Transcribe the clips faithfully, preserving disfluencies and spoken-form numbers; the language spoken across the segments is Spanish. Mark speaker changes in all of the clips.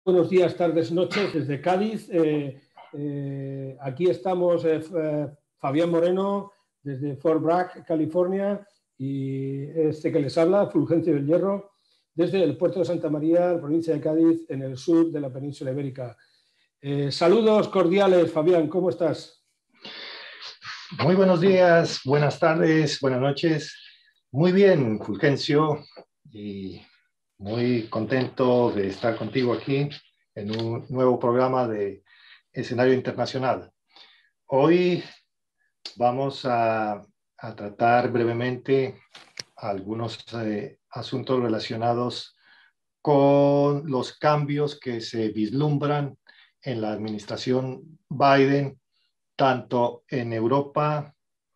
Speaker 1: Buenos días, tardes, noches desde Cádiz. Eh, eh, aquí estamos eh, Fabián Moreno desde Fort Bragg, California, y este que les habla, Fulgencio del Hierro, desde el puerto de Santa María, provincia de Cádiz, en el sur de la península ibérica. Eh, saludos cordiales, Fabián, ¿cómo estás?
Speaker 2: Muy buenos días, buenas tardes, buenas noches. Muy bien, Fulgencio, y muy contento de estar contigo aquí en un nuevo programa de Escenario Internacional. Hoy vamos a, a tratar brevemente algunos eh, asuntos relacionados con los cambios que se vislumbran en la administración Biden, tanto en Europa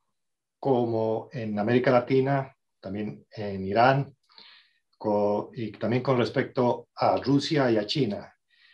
Speaker 2: como en América Latina, también en Irán, con, y también con respecto a Rusia y a China.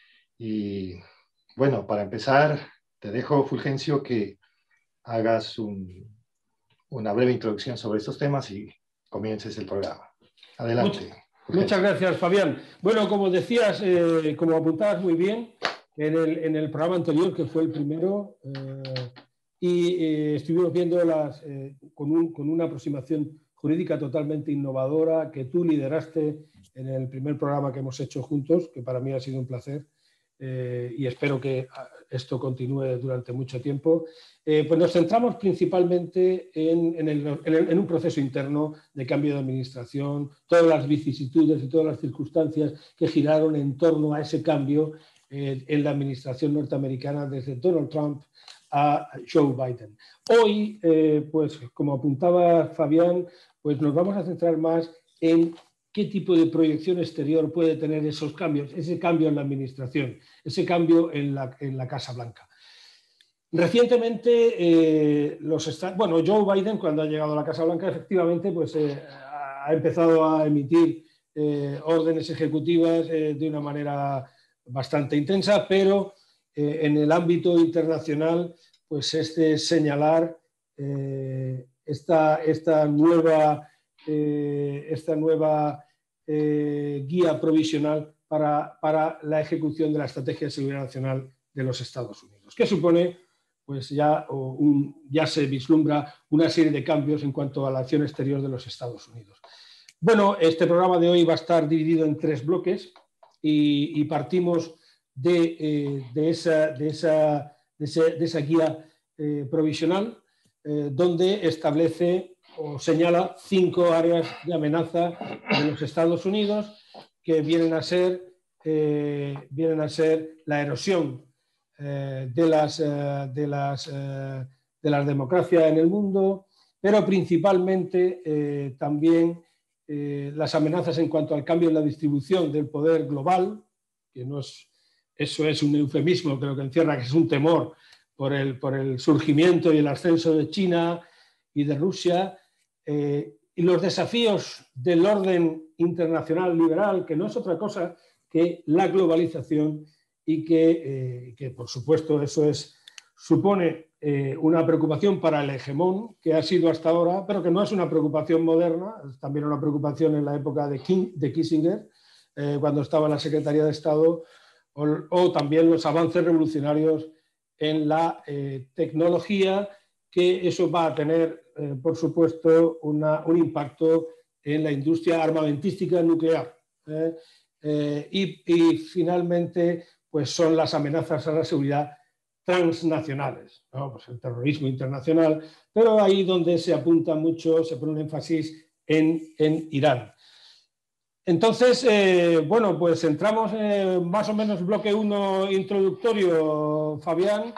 Speaker 2: Y bueno, para empezar, te dejo, Fulgencio, que hagas un, una breve introducción sobre estos temas y comiences el programa. Adelante.
Speaker 1: Muchas, muchas gracias, Fabián. Bueno, como decías, eh, como apuntabas muy bien, en el, en el programa anterior, que fue el primero, eh, y eh, estuvimos viendo las, eh, con, un, con una aproximación jurídica totalmente innovadora que tú lideraste en el primer programa que hemos hecho juntos, que para mí ha sido un placer, eh, y espero que esto continúe durante mucho tiempo. Eh, pues nos centramos principalmente en, en, el, en, el, en un proceso interno de cambio de administración, todas las vicisitudes y todas las circunstancias que giraron en torno a ese cambio eh, en la administración norteamericana desde Donald Trump a Joe Biden. Hoy, eh, pues como apuntaba Fabián, pues nos vamos a centrar más en qué tipo de proyección exterior puede tener esos cambios, ese cambio en la administración, ese cambio en la, en la Casa Blanca. Recientemente, eh, los bueno, Joe Biden, cuando ha llegado a la Casa Blanca, efectivamente pues, eh, ha empezado a emitir eh, órdenes ejecutivas eh, de una manera bastante intensa, pero eh, en el ámbito internacional pues es de señalar eh, esta, esta nueva, eh, esta nueva eh, guía provisional para, para la ejecución de la Estrategia de Seguridad Nacional de los Estados Unidos, que supone pues ya, o un, ya se vislumbra una serie de cambios en cuanto a la acción exterior de los Estados Unidos. Bueno, este programa de hoy va a estar dividido en tres bloques y, y partimos de, eh, de, esa, de, esa, de, ese, de esa guía eh, provisional eh, donde establece o señala cinco áreas de amenaza de los Estados Unidos que vienen a ser, eh, vienen a ser la erosión Eh, de, las, eh, de, las, eh, de las democracias en el mundo, pero principalmente eh, también eh, las amenazas en cuanto al cambio en la distribución del poder global, que no es, eso es un eufemismo, pero que encierra que es un temor por el, por el surgimiento y el ascenso de China y de Rusia, eh, y los desafíos del orden internacional liberal, que no es otra cosa que la globalización, y que, eh, que, por supuesto, eso es, supone eh, una preocupación para el hegemón que ha sido hasta ahora, pero que no es una preocupación moderna, es también una preocupación en la época de, King, de Kissinger, eh, cuando estaba en la Secretaría de Estado, o, o también los avances revolucionarios en la eh, tecnología, que eso va a tener, eh, por supuesto, una, un impacto en la industria armamentística nuclear. Eh, eh, y, y, finalmente, pues son las amenazas a la seguridad transnacionales, ¿no? Pues el terrorismo internacional, pero ahí donde se apunta mucho, se pone un énfasis en, en Irán. Entonces, eh, bueno, pues entramos en más o menos bloque uno introductorio, Fabián.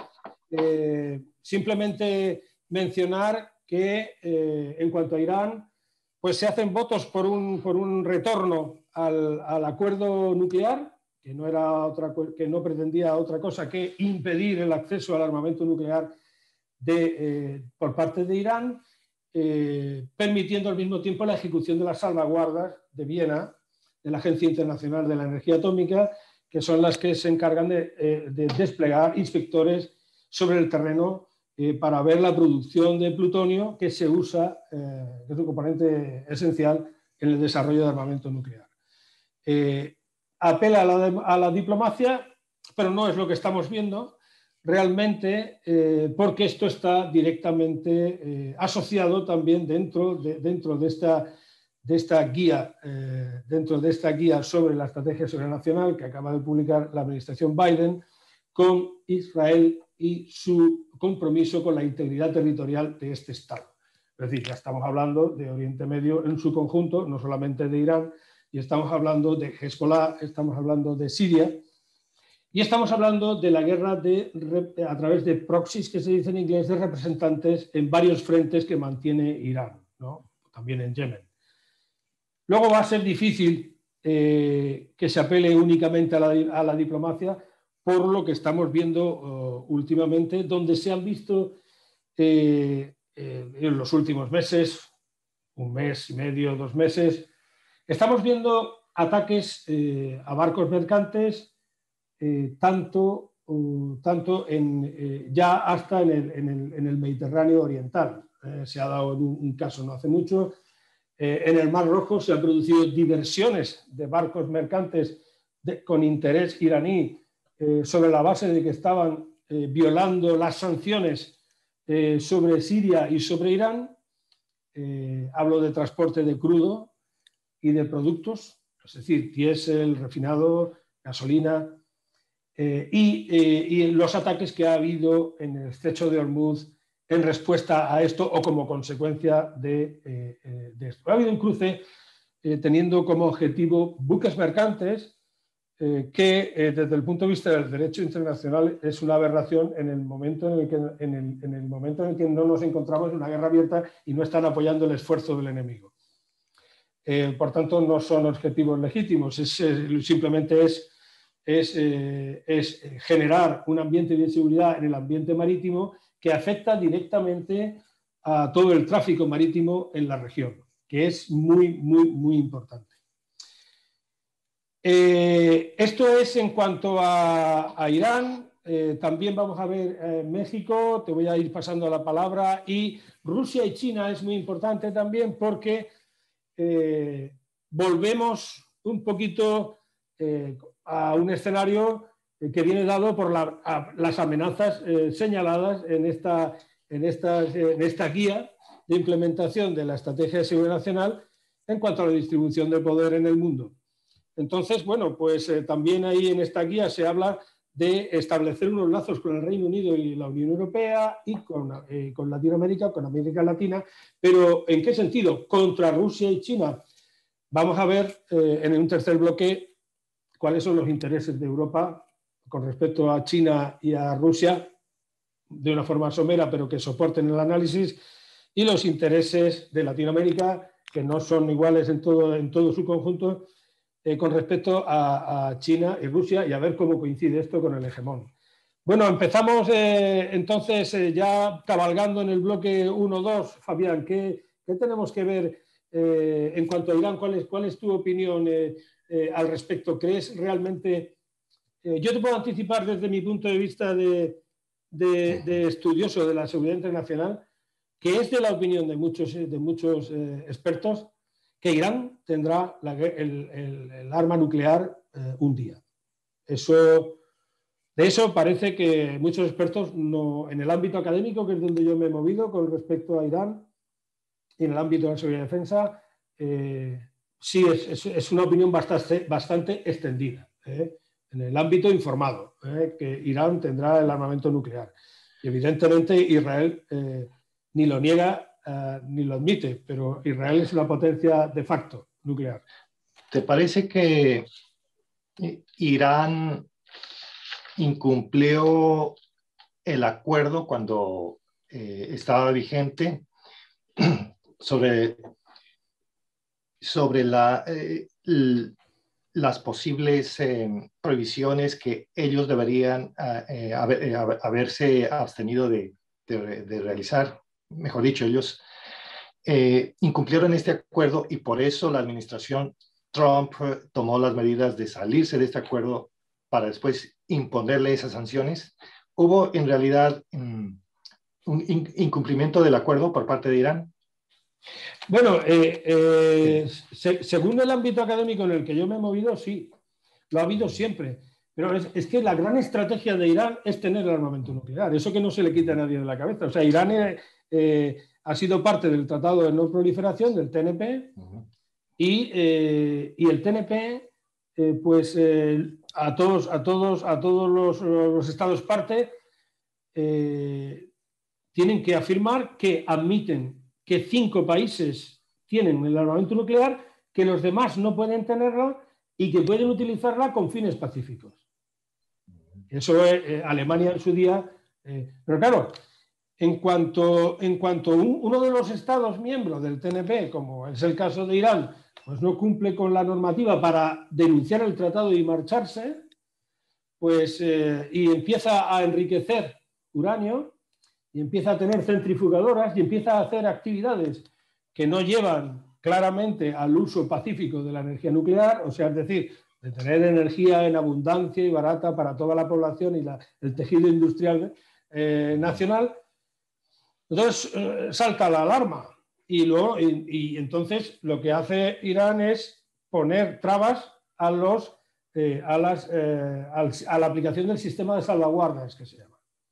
Speaker 1: Eh, simplemente mencionar que eh, en cuanto a Irán, pues se hacen votos por un, por un retorno al, al acuerdo nuclear, que no, era otra, que no pretendía otra cosa que impedir el acceso al armamento nuclear de, eh, por parte de Irán, eh, permitiendo al mismo tiempo la ejecución de las salvaguardas de Viena, de la Agencia Internacional de la Energía Atómica, que son las que se encargan de, eh, de desplegar inspectores sobre el terreno eh, para ver la producción de plutonio que se usa, eh, que es un componente esencial en el desarrollo de armamento nuclear. Eh, apela a la, a la diplomacia, pero no es lo que estamos viendo realmente, eh, porque esto está directamente eh, asociado también dentro de, dentro de esta, de esta guía, eh, dentro de esta guía sobre la estrategia sobrenacional que acaba de publicar la administración Biden, con Israel y su compromiso con la integridad territorial de este Estado. Es decir, ya estamos hablando de Oriente Medio en su conjunto, no solamente de Irán, y estamos hablando de Hezbollah, estamos hablando de Siria, y estamos hablando de la guerra de, a través de proxies, que se dice en inglés, de representantes en varios frentes que mantiene Irán, ¿no? También en Yemen. Luego va a ser difícil eh, que se apele únicamente a la, a la diplomacia, por lo que estamos viendo uh, últimamente, donde se han visto eh, eh, en los últimos meses, un mes y medio, dos meses, estamos viendo ataques eh, a barcos mercantes, eh, tanto, uh, tanto en, eh, ya hasta en el, en el, en el Mediterráneo oriental. Eh, se ha dado un, un caso no hace mucho. Eh, en el Mar Rojo se han producido diversiones de barcos mercantes de, con interés iraní, eh, sobre la base de que estaban eh, violando las sanciones eh, sobre Siria y sobre Irán. Eh, hablo de transporte de crudo y de productos, es decir, diésel, refinado, gasolina, eh, y, eh, y los ataques que ha habido en el estrecho de Hormuz en respuesta a esto o como consecuencia de, eh, de esto. Ha habido un cruce eh, teniendo como objetivo buques mercantes eh, que eh, desde el punto de vista del derecho internacional es una aberración en el, momento en, el que, en, el, en el momento en el que no nos encontramos en una guerra abierta y no están apoyando el esfuerzo del enemigo. Eh, por tanto, no son objetivos legítimos, es, es, simplemente es, es, eh, es generar un ambiente de inseguridad en el ambiente marítimo que afecta directamente a todo el tráfico marítimo en la región, que es muy, muy, muy importante. Eh, esto es en cuanto a, a Irán. Eh, también vamos a ver eh, México, te voy a ir pasando la palabra, y Rusia y China es muy importante también porque eh, volvemos un poquito eh, a un escenario que viene dado por la, a, las amenazas eh, señaladas en esta, en, esta, en esta guía de implementación de la Estrategia de Seguridad Nacional en cuanto a la distribución de poder en el mundo. Entonces, bueno, pues eh, también ahí en esta guía se habla de establecer unos lazos con el Reino Unido y la Unión Europea y con, eh, con Latinoamérica, con América Latina, pero ¿en qué sentido? Contra Rusia y China. Vamos a ver eh, en un tercer bloque cuáles son los intereses de Europa con respecto a China y a Rusia, de una forma somera, pero que soporten el análisis, y los intereses de Latinoamérica, que no son iguales en todo, en todo su conjunto, eh, con respecto a, a China y Rusia, y a ver cómo coincide esto con el hegemón. Bueno, empezamos eh, entonces eh, ya cabalgando en el bloque uno dos. Fabián, ¿qué, qué tenemos que ver eh, en cuanto a Irán? ¿Cuál es, cuál es tu opinión eh, eh, al respecto? ¿Crees realmente...? Eh, yo te puedo anticipar desde mi punto de vista de, de, de estudioso de la seguridad internacional, que es de la opinión de muchos, de muchos eh, expertos, que Irán tendrá la, el, el, el arma nuclear eh, un día. Eso, de eso parece que muchos expertos, no, en el ámbito académico, que es donde yo me he movido con respecto a Irán, y en el ámbito de la seguridad y defensa, eh, sí es, es, es una opinión bastante, bastante extendida. ¿eh? En el ámbito informado, ¿eh? que Irán tendrá el armamento nuclear. Y evidentemente Israel eh, ni lo niega eh, ni lo admite, pero Israel es una potencia de facto nuclear.
Speaker 2: ¿Te parece que Irán incumplió el acuerdo cuando eh, estaba vigente sobre, sobre la... Eh, el, las posibles eh, prohibiciones que ellos deberían eh, haber, eh, haberse abstenido de, de, de realizar? Mejor dicho, ellos eh, incumplieron este acuerdo y por eso la administración Trump eh, tomó las medidas de salirse de este acuerdo para después imponerle esas sanciones. ¿Hubo en realidad um, un in incumplimiento del acuerdo por parte de Irán?
Speaker 1: Bueno, eh, eh, se, según el ámbito académico en el que yo me he movido, sí. lo ha habido siempre. Pero es, es que la gran estrategia de Irán es tener el armamento nuclear, eso que no se le quita a nadie de la cabeza. O sea, Irán eh, eh, ha sido parte del Tratado de No Proliferación, del T N P, y, eh, y el T N P, eh, pues eh, a todos, a todos, a todos los, los estados parte eh, tienen que afirmar que admiten que cinco países tienen el armamento nuclear, que los demás no pueden tenerlo y que pueden utilizarla con fines pacíficos. Eso es eh, Alemania en su día. Eh, pero claro, en cuanto, en cuanto un, uno de los estados miembros del T N P, como es el caso de Irán, pues no cumple con la normativa para denunciar el tratado y marcharse, pues, eh, y empieza a enriquecer uranio, y empieza a tener centrifugadoras, y empieza a hacer actividades que no llevan claramente al uso pacífico de la energía nuclear, o sea, es decir, de tener energía en abundancia y barata para toda la población y la, el tejido industrial eh, nacional. Entonces eh, salta la alarma y, luego, y, y entonces lo que hace Irán es poner trabas a, los, eh, a, las, eh, al, a la aplicación del sistema de salvaguardas que se llama.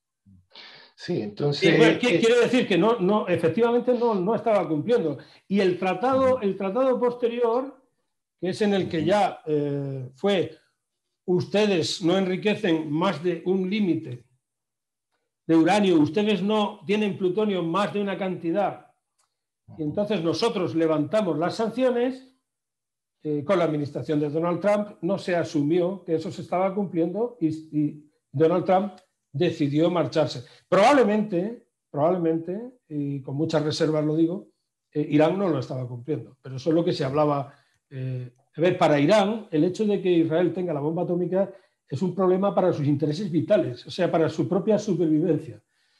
Speaker 2: Sí, entonces...
Speaker 1: Y, bueno, quiere decir que no, no, efectivamente no, no estaba cumpliendo. Y el tratado, el tratado posterior, que es en el que ya eh, fue, ustedes no enriquecen más de un límite de uranio, ustedes no tienen plutonio más de una cantidad, y entonces nosotros levantamos las sanciones, eh, con la administración de Donald Trump no se asumió que eso se estaba cumpliendo y, y Donald Trump decidió marcharse. Probablemente, probablemente, y con muchas reservas lo digo, eh, Irán no lo estaba cumpliendo, pero eso es lo que se hablaba. Eh, a ver, para Irán, el hecho de que Israel tenga la bomba atómica es un problema para sus intereses vitales, o sea, para su propia supervivencia.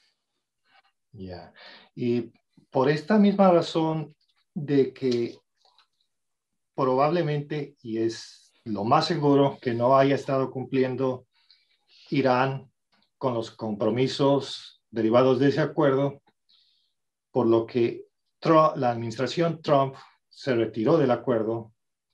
Speaker 2: Ya, yeah. Y por esta misma razón de que probablemente, y es lo más seguro, que no haya estado cumpliendo Irán con los compromisos derivados de ese acuerdo, por lo que Trump, la administración Trump se retiró del acuerdo.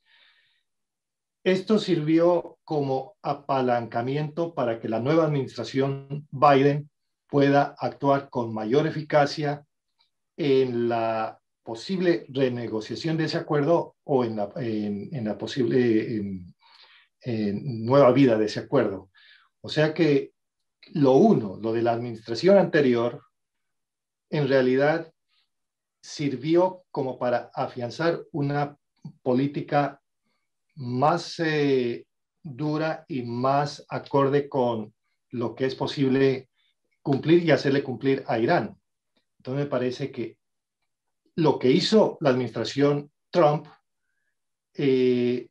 Speaker 2: Esto sirvió como apalancamiento para que la nueva administración Biden pueda actuar con mayor eficacia en la posible renegociación de ese acuerdo o en la, en, en la posible en, en nueva vida de ese acuerdo. O sea que lo uno, lo de la administración anterior, en realidad sirvió como para afianzar una política más eh, dura y más acorde con lo que es posible cumplir y hacerle cumplir a Irán. Entonces me parece que lo que hizo la administración Trump eh,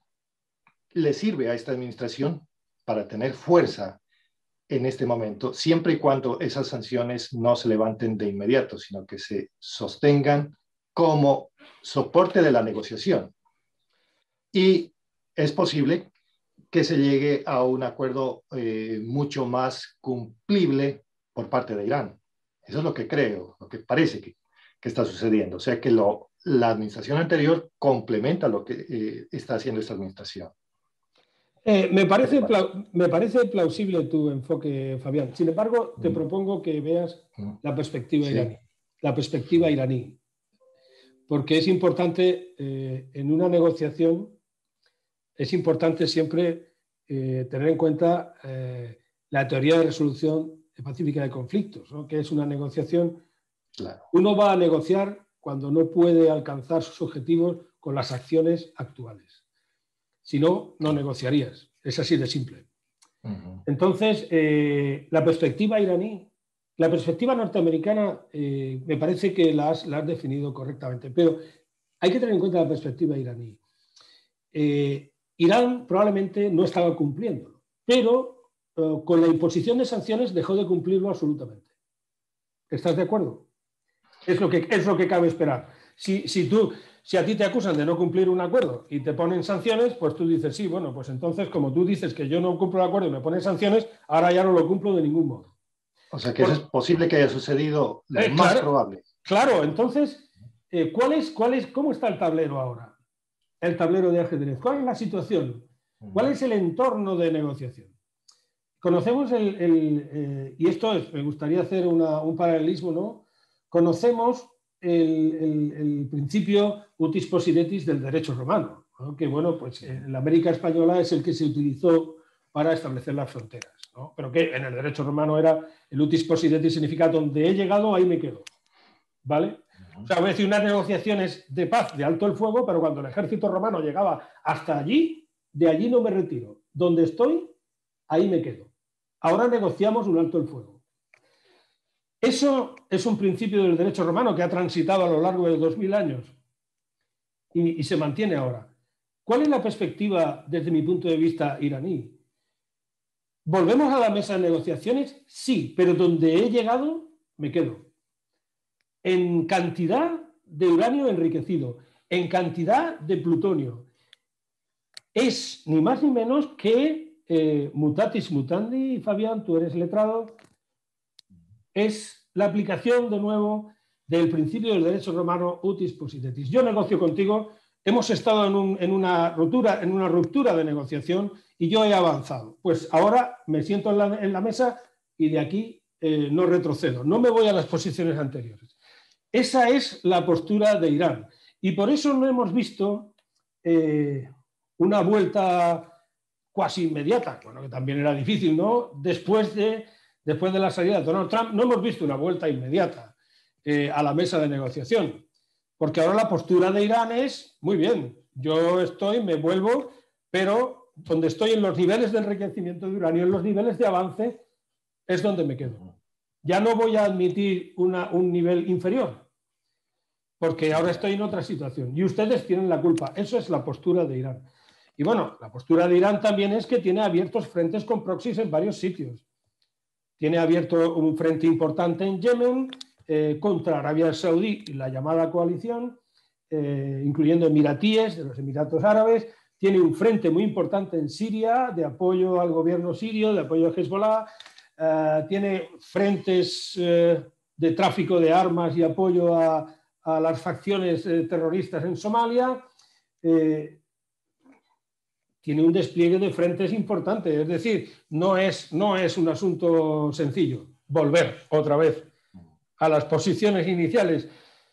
Speaker 2: le sirve a esta administración para tener fuerza en este momento, siempre y cuando esas sanciones no se levanten de inmediato, sino que se sostengan como soporte de la negociación. Y es posible que se llegue a un acuerdo eh, mucho más cumplible por parte de Irán. Eso es lo que creo, lo que parece que, que está sucediendo. O sea que lo, la administración anterior complementa lo que eh, está haciendo esta administración.
Speaker 1: Eh, me, parece me parece plausible tu enfoque, Fabián. Sin embargo, te mm. propongo que veas mm. la perspectiva sí. iraní. La perspectiva iraní. Porque es importante, eh, en una negociación, es importante siempre eh, tener en cuenta eh, la teoría de resolución pacífica de conflictos, ¿no? Que es una negociación. Claro. Uno va a negociar cuando no puede alcanzar sus objetivos con las acciones actuales. Si no, no negociarías. Es así de simple. Uh-huh. Entonces, eh, la perspectiva iraní, la perspectiva norteamericana, eh, me parece que la has, la has definido correctamente, pero hay que tener en cuenta la perspectiva iraní. Eh, Irán probablemente no estaba cumpliéndolo, pero eh, con la imposición de sanciones dejó de cumplirlo absolutamente. ¿Estás de acuerdo? Es lo que, es lo que cabe esperar. Si, si tú... Si a ti te acusan de no cumplir un acuerdo y te ponen sanciones, pues tú dices, sí, bueno, pues entonces como tú dices que yo no cumplo el acuerdo y me ponen sanciones, ahora ya no lo cumplo de ningún modo.
Speaker 2: O sea que Por... eso es posible que haya sucedido lo
Speaker 1: eh,
Speaker 2: más
Speaker 1: claro,
Speaker 2: probable.
Speaker 1: Claro, entonces, eh, ¿cuál es, cuál es, ¿cómo está el tablero ahora? El tablero de ajedrez. ¿Cuál es la situación? ¿Cuál es el entorno de negociación? Conocemos el, el eh, y esto es, me gustaría hacer una, un paralelismo, ¿no? Conocemos el, el, el principio utis possidetis del derecho romano, ¿no? Que bueno, pues en la América española es el que se utilizó para establecer las fronteras, ¿no? Pero que en el derecho romano era el utis possidetis, significa donde he llegado, ahí me quedo, ¿vale? O sea, voy a decir unas negociaciones de paz, de alto el fuego, pero cuando el ejército romano llegaba hasta allí, de allí no me retiro. Donde estoy, ahí me quedo. Ahora negociamos un alto el fuego. Eso es un principio del derecho romano que ha transitado a lo largo de dos mil años y, y se mantiene ahora. ¿Cuál es la perspectiva desde mi punto de vista iraní? ¿Volvemos a la mesa de negociaciones? Sí, pero donde he llegado, me quedo. En cantidad de uranio enriquecido, en cantidad de plutonio. Es ni más ni menos que eh, mutatis mutandi, Fabián, tú eres letrado, es la aplicación de nuevo del principio del derecho romano utis possidetis. Yo negocio contigo, hemos estado en, un, en, una, ruptura, en una ruptura de negociación y yo he avanzado. Pues ahora me siento en la, en la mesa y de aquí eh, no retrocedo, no me voy a las posiciones anteriores. Esa es la postura de Irán y por eso no hemos visto eh, una vuelta cuasi inmediata, bueno, que también era difícil, ¿no? Después de, después de la salida de Donald Trump, no hemos visto una vuelta inmediata eh, a la mesa de negociación, porque ahora la postura de Irán es, muy bien, yo estoy, me vuelvo, pero donde estoy en los niveles de enriquecimiento de uranio, en los niveles de avance, es donde me quedo. Ya no voy a admitir una, un nivel inferior, porque ahora estoy en otra situación y ustedes tienen la culpa. Eso es la postura de Irán. Y bueno, la postura de Irán también es que tiene abiertos frentes con proxies en varios sitios. Tiene abierto un frente importante en Yemen eh, contra Arabia Saudí y la llamada coalición, eh, incluyendo emiratíes de los Emiratos Árabes. Tiene un frente muy importante en Siria de apoyo al gobierno sirio, de apoyo a Hezbollah. Uh, tiene frentes uh, de tráfico de armas y apoyo a, a las facciones eh, terroristas en Somalia. Eh, tiene un despliegue de frentes importante, es decir, no es, no es un asunto sencillo volver otra vez a las posiciones iniciales.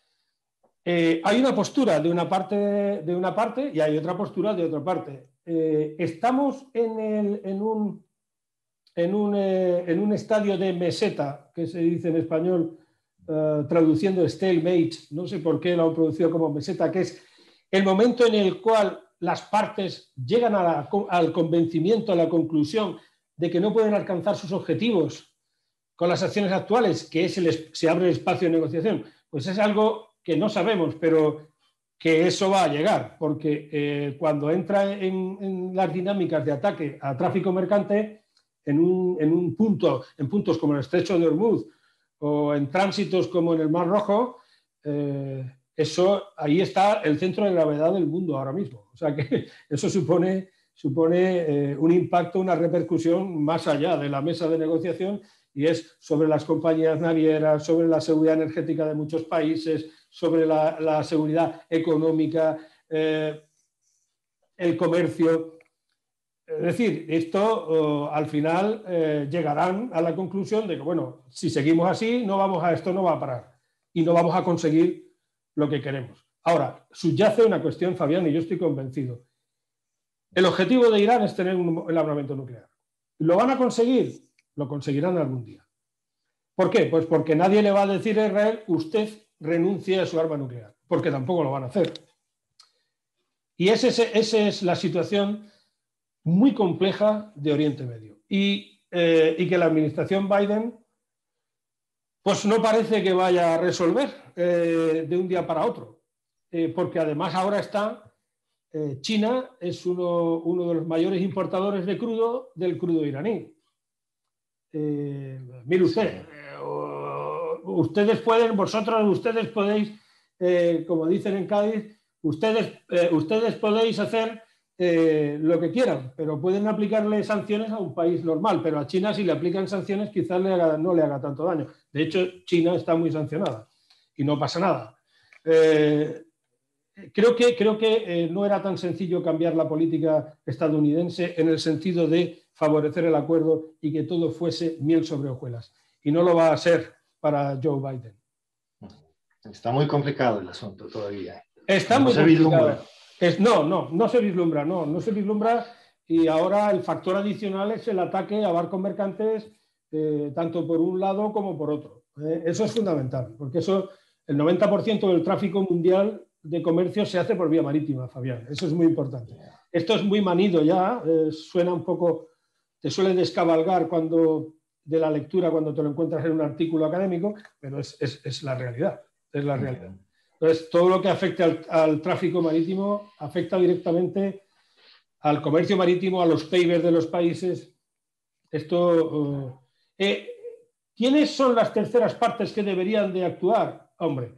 Speaker 1: Eh, hay una postura de una, parte, de una parte y hay otra postura de otra parte. Eh, estamos en, el, en un... En un, eh, en un estadio de meseta, que se dice en español, uh, traduciendo stalemate, no sé por qué lo han producido como meseta, que es el momento en el cual las partes llegan a la, al convencimiento, a la conclusión de que no pueden alcanzar sus objetivos con las acciones actuales, que es el, se abre el espacio de negociación. Pues es algo que no sabemos, pero que eso va a llegar, porque eh, cuando entra en, en las dinámicas de ataque a tráfico mercante, En un, en un punto, en puntos como el estrecho de Hormuz o en tránsitos como en el Mar Rojo, eh, eso, ahí está el centro de gravedad del mundo ahora mismo. O sea que eso supone, supone eh, un impacto, una repercusión más allá de la mesa de negociación y es sobre las compañías navieras, sobre la seguridad energética de muchos países, sobre la, la seguridad económica, eh, el comercio. Es decir, esto uh, al final eh, llegarán a la conclusión de que, bueno, si seguimos así, no vamos a, esto no va a parar y no vamos a conseguir lo que queremos. Ahora, subyace una cuestión, Fabián, y yo estoy convencido. El objetivo de Irán es tener un, el armamento nuclear. ¿Lo van a conseguir? Lo conseguirán algún día. ¿Por qué? Pues porque nadie le va a decir a Israel, usted renuncie a su arma nuclear, porque tampoco lo van a hacer. Y esa es, esa es la situación muy compleja de Oriente Medio y, eh, y que la administración Biden pues no parece que vaya a resolver eh, de un día para otro, eh, porque además ahora está eh, China es uno, uno de los mayores importadores de crudo del crudo iraní. Eh, mire usted, eh, ustedes pueden, vosotros ustedes podéis, eh, como dicen en Cádiz, ustedes, eh, ustedes podéis hacer Eh, lo que quieran, pero pueden aplicarle sanciones a un país normal, pero a China si le aplican sanciones quizás le haga, no le haga tanto daño. De hecho, China está muy sancionada y no pasa nada. Eh, creo que, creo que eh, no era tan sencillo cambiar la política estadounidense en el sentido de favorecer el acuerdo y que todo fuese miel sobre hojuelas. Y no lo va a ser para Joe Biden.
Speaker 2: Está muy complicado el asunto todavía.
Speaker 1: Está
Speaker 2: no
Speaker 1: muy
Speaker 2: se
Speaker 1: complicado.
Speaker 2: vislumbra.
Speaker 1: Es, no, no, no se vislumbra, no, no se vislumbra. Y ahora el factor adicional es el ataque a barcos mercantes, eh, tanto por un lado como por otro. Eh, eso es fundamental, porque eso, el noventa por ciento del tráfico mundial de comercio se hace por vía marítima, Fabián. Eso es muy importante. Esto es muy manido ya, eh, suena un poco, te suele descabalgar cuando, de la lectura cuando te lo encuentras en un artículo académico, pero es, es, es la realidad, es la realidad. Entonces, todo lo que afecte al, al tráfico marítimo afecta directamente al comercio marítimo, a los P I Bs de los países. Esto, uh, eh, ¿quiénes son las terceras partes que deberían de actuar? Hombre,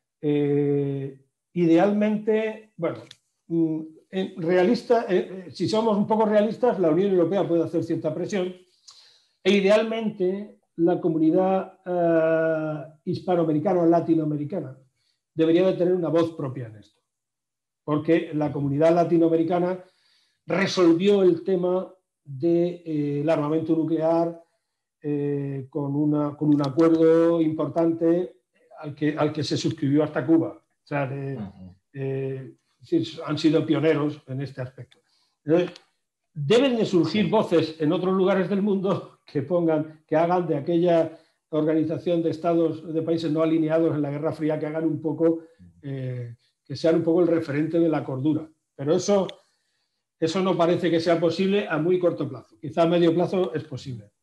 Speaker 1: eh, idealmente, bueno, eh, realista, eh, si somos un poco realistas, la Unión Europea puede hacer cierta presión e idealmente la comunidad uh, hispanoamericana o latinoamericana debería de tener una voz propia en esto, porque la comunidad latinoamericana resolvió el tema del de, eh, armamento nuclear eh, con, una, con un acuerdo importante al que, al que se suscribió hasta Cuba. O sea, de, uh-huh. eh, han sido pioneros en este aspecto. Entonces, deben de surgir voces en otros lugares del mundo que pongan, que hagan de aquella organización de estados, de países no alineados en la Guerra Fría, que hagan un poco, eh, que sean un poco el referente de la cordura. Pero eso, eso no parece que sea posible a muy corto plazo. Quizá a medio plazo es posible.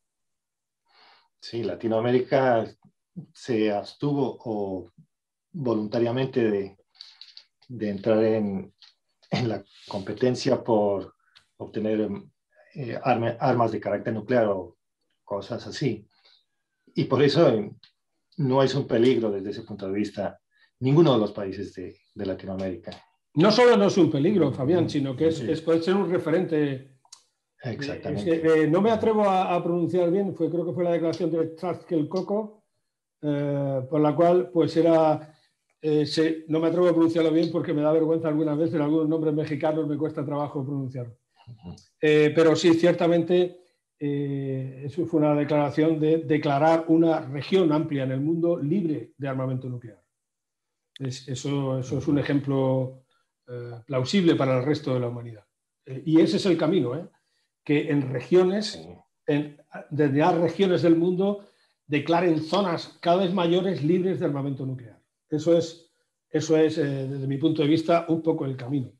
Speaker 2: Sí, Latinoamérica se abstuvo o voluntariamente de, de entrar en, en la competencia por obtener eh, arma, armas de carácter nuclear o cosas así. Y por eso eh, no es un peligro desde ese punto de vista ninguno de los países de, de Latinoamérica.
Speaker 1: No solo no es un peligro, Fabián, sino que es, sí. es, puede ser un referente.
Speaker 2: Exactamente.
Speaker 1: Es que, eh, no me atrevo a, a pronunciar bien, fue, creo que fue la declaración de Tlazquelcoco, eh, por la cual pues era, eh, se, no me atrevo a pronunciarlo bien porque me da vergüenza algunas veces, en algunos nombres mexicanos me cuesta trabajo pronunciarlo. Eh, pero sí, ciertamente, eh, eso fue una declaración de declarar una región amplia en el mundo libre de armamento nuclear. Es, eso, eso es un ejemplo eh, plausible para el resto de la humanidad. Eh, y ese es el camino, ¿eh? Que en regiones, sí. en determinadas regiones del mundo, declaren zonas cada vez mayores libres de armamento nuclear. Eso es, eso es eh, desde mi punto de vista, un poco el camino.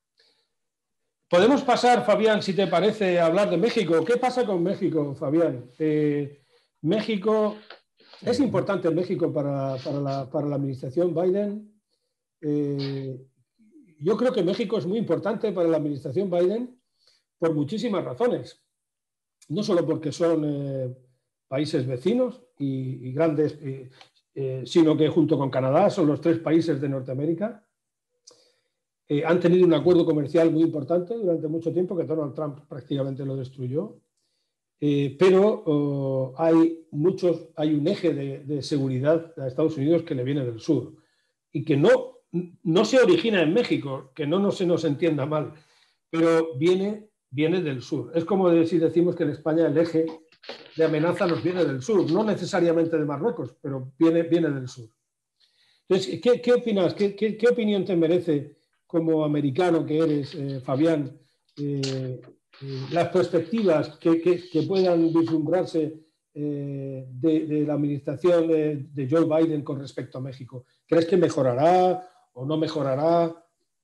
Speaker 1: Podemos pasar, Fabián, si te parece, a hablar de México. ¿Qué pasa con México, Fabián? Eh, México, es importante México para, para, la, para la administración Biden. Eh, yo creo que México es muy importante para la administración Biden por muchísimas razones. No solo porque son eh, países vecinos y, y grandes, eh, eh, sino que junto con Canadá son los tres países de Norteamérica. Eh, han tenido un acuerdo comercial muy importante durante mucho tiempo, que Donald Trump prácticamente lo destruyó. Eh, pero oh, hay, muchos, hay un eje de, de seguridad a Estados Unidos que le viene del sur y que no, no se origina en México, que no, no se nos entienda mal, pero viene... viene del sur. Es como si decimos que en España el eje de amenaza nos viene del sur, no necesariamente de Marruecos, pero viene, viene del sur. Entonces, ¿qué, qué opinas? ¿Qué, qué, ¿Qué opinión te merece como americano que eres, eh, Fabián, eh, eh, las perspectivas que, que, que puedan vislumbrarse eh, de, de la administración de, de Joe Biden con respecto a México? ¿Crees que mejorará o no mejorará?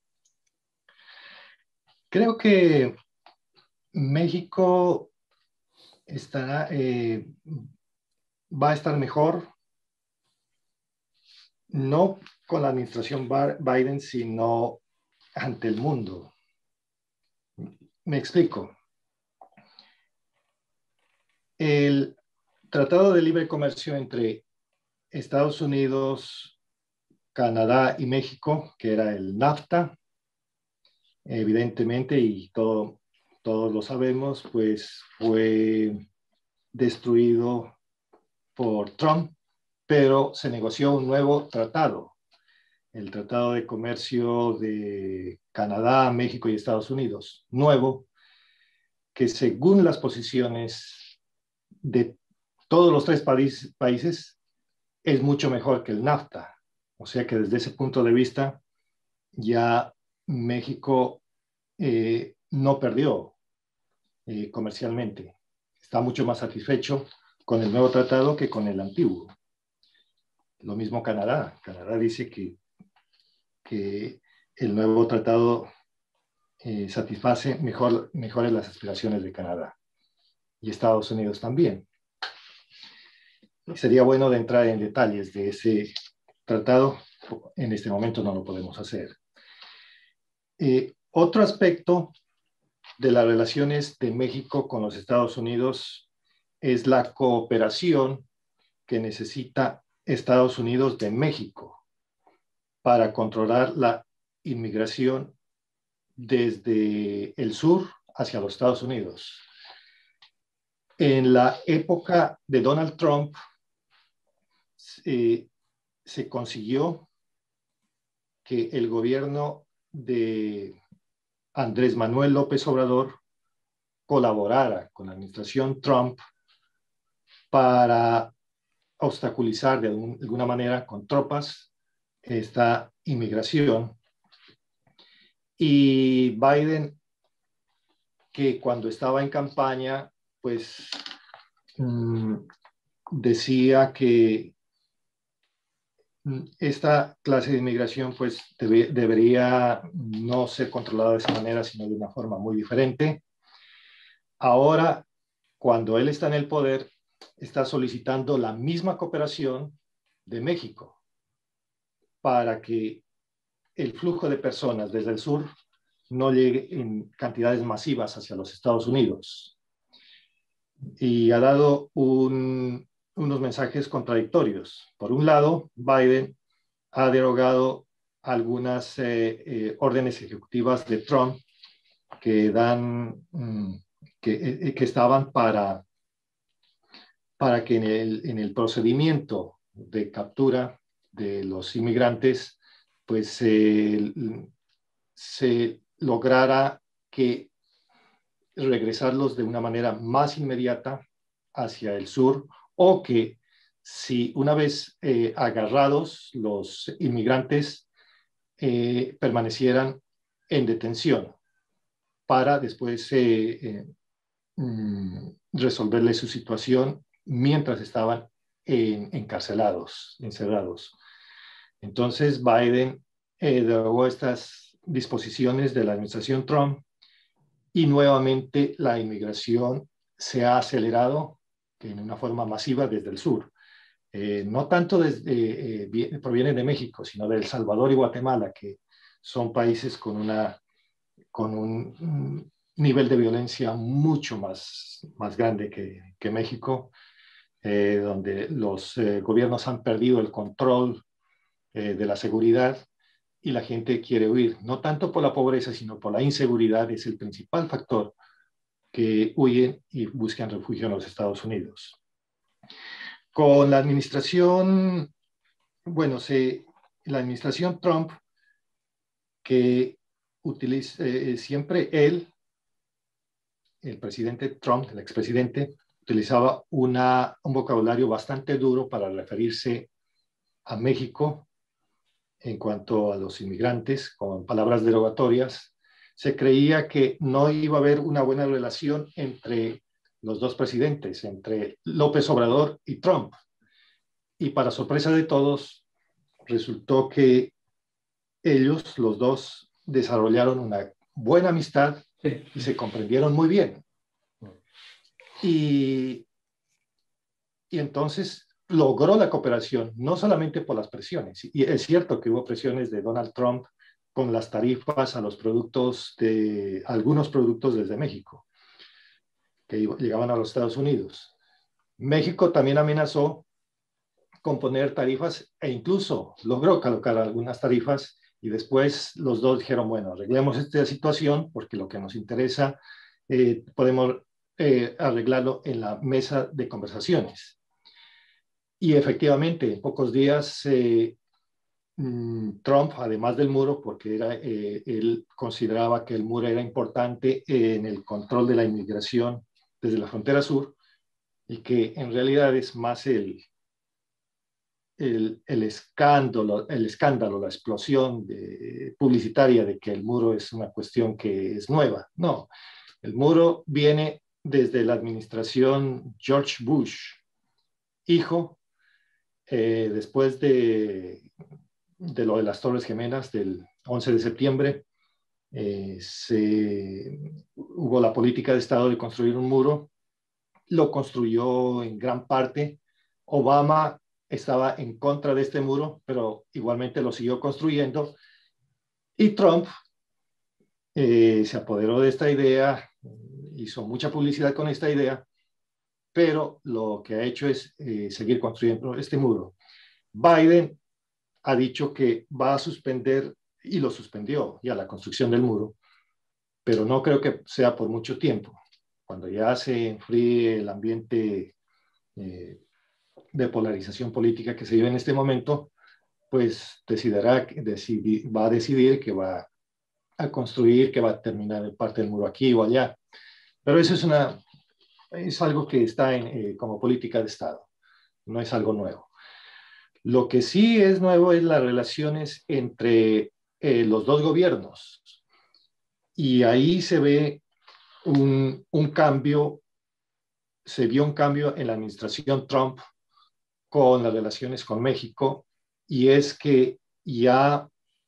Speaker 2: Creo que México estará, eh, va a estar mejor, no con la administración Biden, sino ante el mundo. Me explico. El Tratado de Libre Comercio entre Estados Unidos, Canadá y México, que era el NAFTA, evidentemente, y todo, todos lo sabemos, pues fue destruido por Trump, pero se negoció un nuevo tratado el Tratado de Comercio de Canadá, México y Estados Unidos, nuevo, que según las posiciones de todos los tres países, países es mucho mejor que el NAFTA. O sea que desde ese punto de vista ya México eh, no perdió eh, comercialmente. Está mucho más satisfecho con el nuevo tratado que con el antiguo. Lo mismo Canadá. Canadá dice que, que el nuevo tratado eh, satisface mejor, mejores las aspiraciones de Canadá. Y Estados Unidos también. Sería bueno de entrar en detalles de ese tratado. En este momento no lo podemos hacer. Eh, otro aspecto de las relaciones de México con los Estados Unidos es la cooperación que necesita Estados Unidos de México para controlar la inmigración desde el sur hacia los Estados Unidos. En la época de Donald Trump, eh, se consiguió que el gobierno de Andrés Manuel López Obrador colaborara con la administración Trump para obstaculizar de alguna manera con tropas esta inmigración. Y Biden, que cuando estaba en campaña, pues mmm, decía que esta clase de inmigración pues debe, debería no ser controlada de esa manera, sino de una forma muy diferente. Ahora, cuando él está en el poder, está solicitando la misma cooperación de México para que el flujo de personas desde el sur no llegue en cantidades masivas hacia los Estados Unidos. Y ha dado un, unos mensajes contradictorios. Por un lado, Biden ha derogado algunas eh, eh, órdenes ejecutivas de Trump que dan, mm, que, eh, que estaban para, para que en el, en el procedimiento de captura de los inmigrantes, pues eh, se lograra que regresarlos de una manera más inmediata hacia el sur, o que si una vez eh, agarrados los inmigrantes eh, permanecieran en detención para después eh, eh, mm, resolverle su situación mientras estaban en, encarcelados, encerrados. Entonces Biden eh, derogó estas disposiciones de la administración Trump y nuevamente la inmigración se ha acelerado en una forma masiva desde el sur. Eh, no tanto desde, eh, provienen de México, sino de El Salvador y Guatemala, que son países con, una, con un, un nivel de violencia mucho más, más grande que, que México, eh, donde los eh, gobiernos han perdido el control eh, de la seguridad y la gente quiere huir, no tanto por la pobreza, sino por la inseguridad. Es el principal factor que huyen y buscan refugio en los Estados Unidos. Con la administración, bueno, se, la administración Trump, que utiliza eh, siempre él, el presidente Trump, el expresidente, utilizaba una, un vocabulario bastante duro para referirse a México en cuanto a los inmigrantes, con palabras derogatorias. Se creía que no iba a haber una buena relación entre los dos presidentes, entre López Obrador y Trump. Y para sorpresa de todos, resultó que ellos, los dos, desarrollaron una buena amistad sí. y se comprendieron muy bien. Y, y entonces logró la cooperación, no solamente por las presiones. Y es cierto que hubo presiones de Donald Trump con las tarifas a los productos de algunos productos desde México que llegaban a los Estados Unidos. México también amenazó con poner tarifas e incluso logró colocar algunas tarifas, y después los dos dijeron, bueno, arreglemos esta situación porque lo que nos interesa eh, podemos eh, arreglarlo en la mesa de conversaciones. Y efectivamente, en pocos días eh, Trump, además del muro, porque era, eh, él consideraba que el muro era importante en el control de la inmigración desde la frontera sur, y que en realidad es más el, el, el escándalo, el escándalo, la explosión de, publicitaria de que el muro es una cuestión que es nueva. No, el muro viene desde la administración George Bush, hijo, eh, después de de lo de las Torres Gemelas del once de septiembre, eh, se, hubo la política de Estado de construir un muro, lo construyó en gran parte. Obama estaba en contra de este muro, pero igualmente lo siguió construyendo, y Trump eh, se apoderó de esta idea, hizo mucha publicidad con esta idea, pero lo que ha hecho es eh, seguir construyendo este muro. Biden ha dicho que va a suspender, y lo suspendió ya, la construcción del muro, pero no creo que sea por mucho tiempo. Cuando ya se enfríe el ambiente eh, de polarización política que se vive en este momento, pues decidirá, decidi, va a decidir que va a construir, que va a terminar parte del muro aquí o allá. Pero eso es, una, es algo que está en, eh, como política de Estado, no es algo nuevo. Lo que sí es nuevo es las relaciones entre eh, los dos gobiernos. Y ahí se ve un, un cambio, se vio un cambio en la administración Trump con las relaciones con México, y es que ya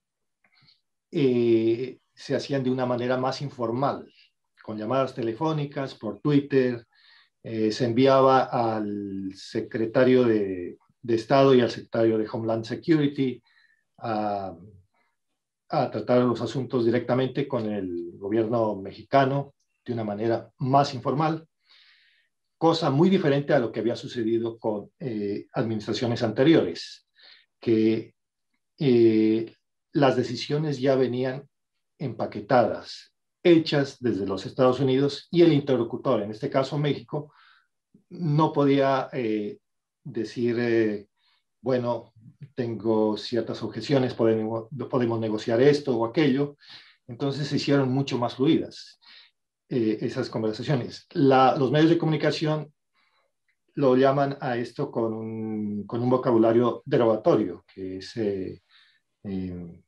Speaker 2: eh, se hacían de una manera más informal, con llamadas telefónicas, por Twitter, eh, se enviaba al secretario de de Estado y al secretario de Homeland Security a, a tratar los asuntos directamente con el gobierno mexicano de una manera más informal, cosa muy diferente a lo que había sucedido con eh, administraciones anteriores, que eh, las decisiones ya venían empaquetadas, hechas desde los Estados Unidos, y el interlocutor, en este caso México, no podía eh, decir, eh, bueno, tengo ciertas objeciones, podemos, podemos negociar esto o aquello. Entonces se hicieron mucho más fluidas eh, esas conversaciones. La, los medios de comunicación lo llaman a esto con un, con un vocabulario derogatorio, que es eh, eh,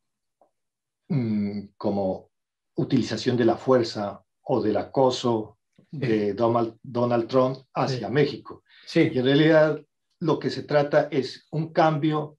Speaker 2: mm, como utilización de la fuerza o del acoso de sí. Donald, Donald Trump hacia sí. México. Sí. Y en realidad lo que se trata es un cambio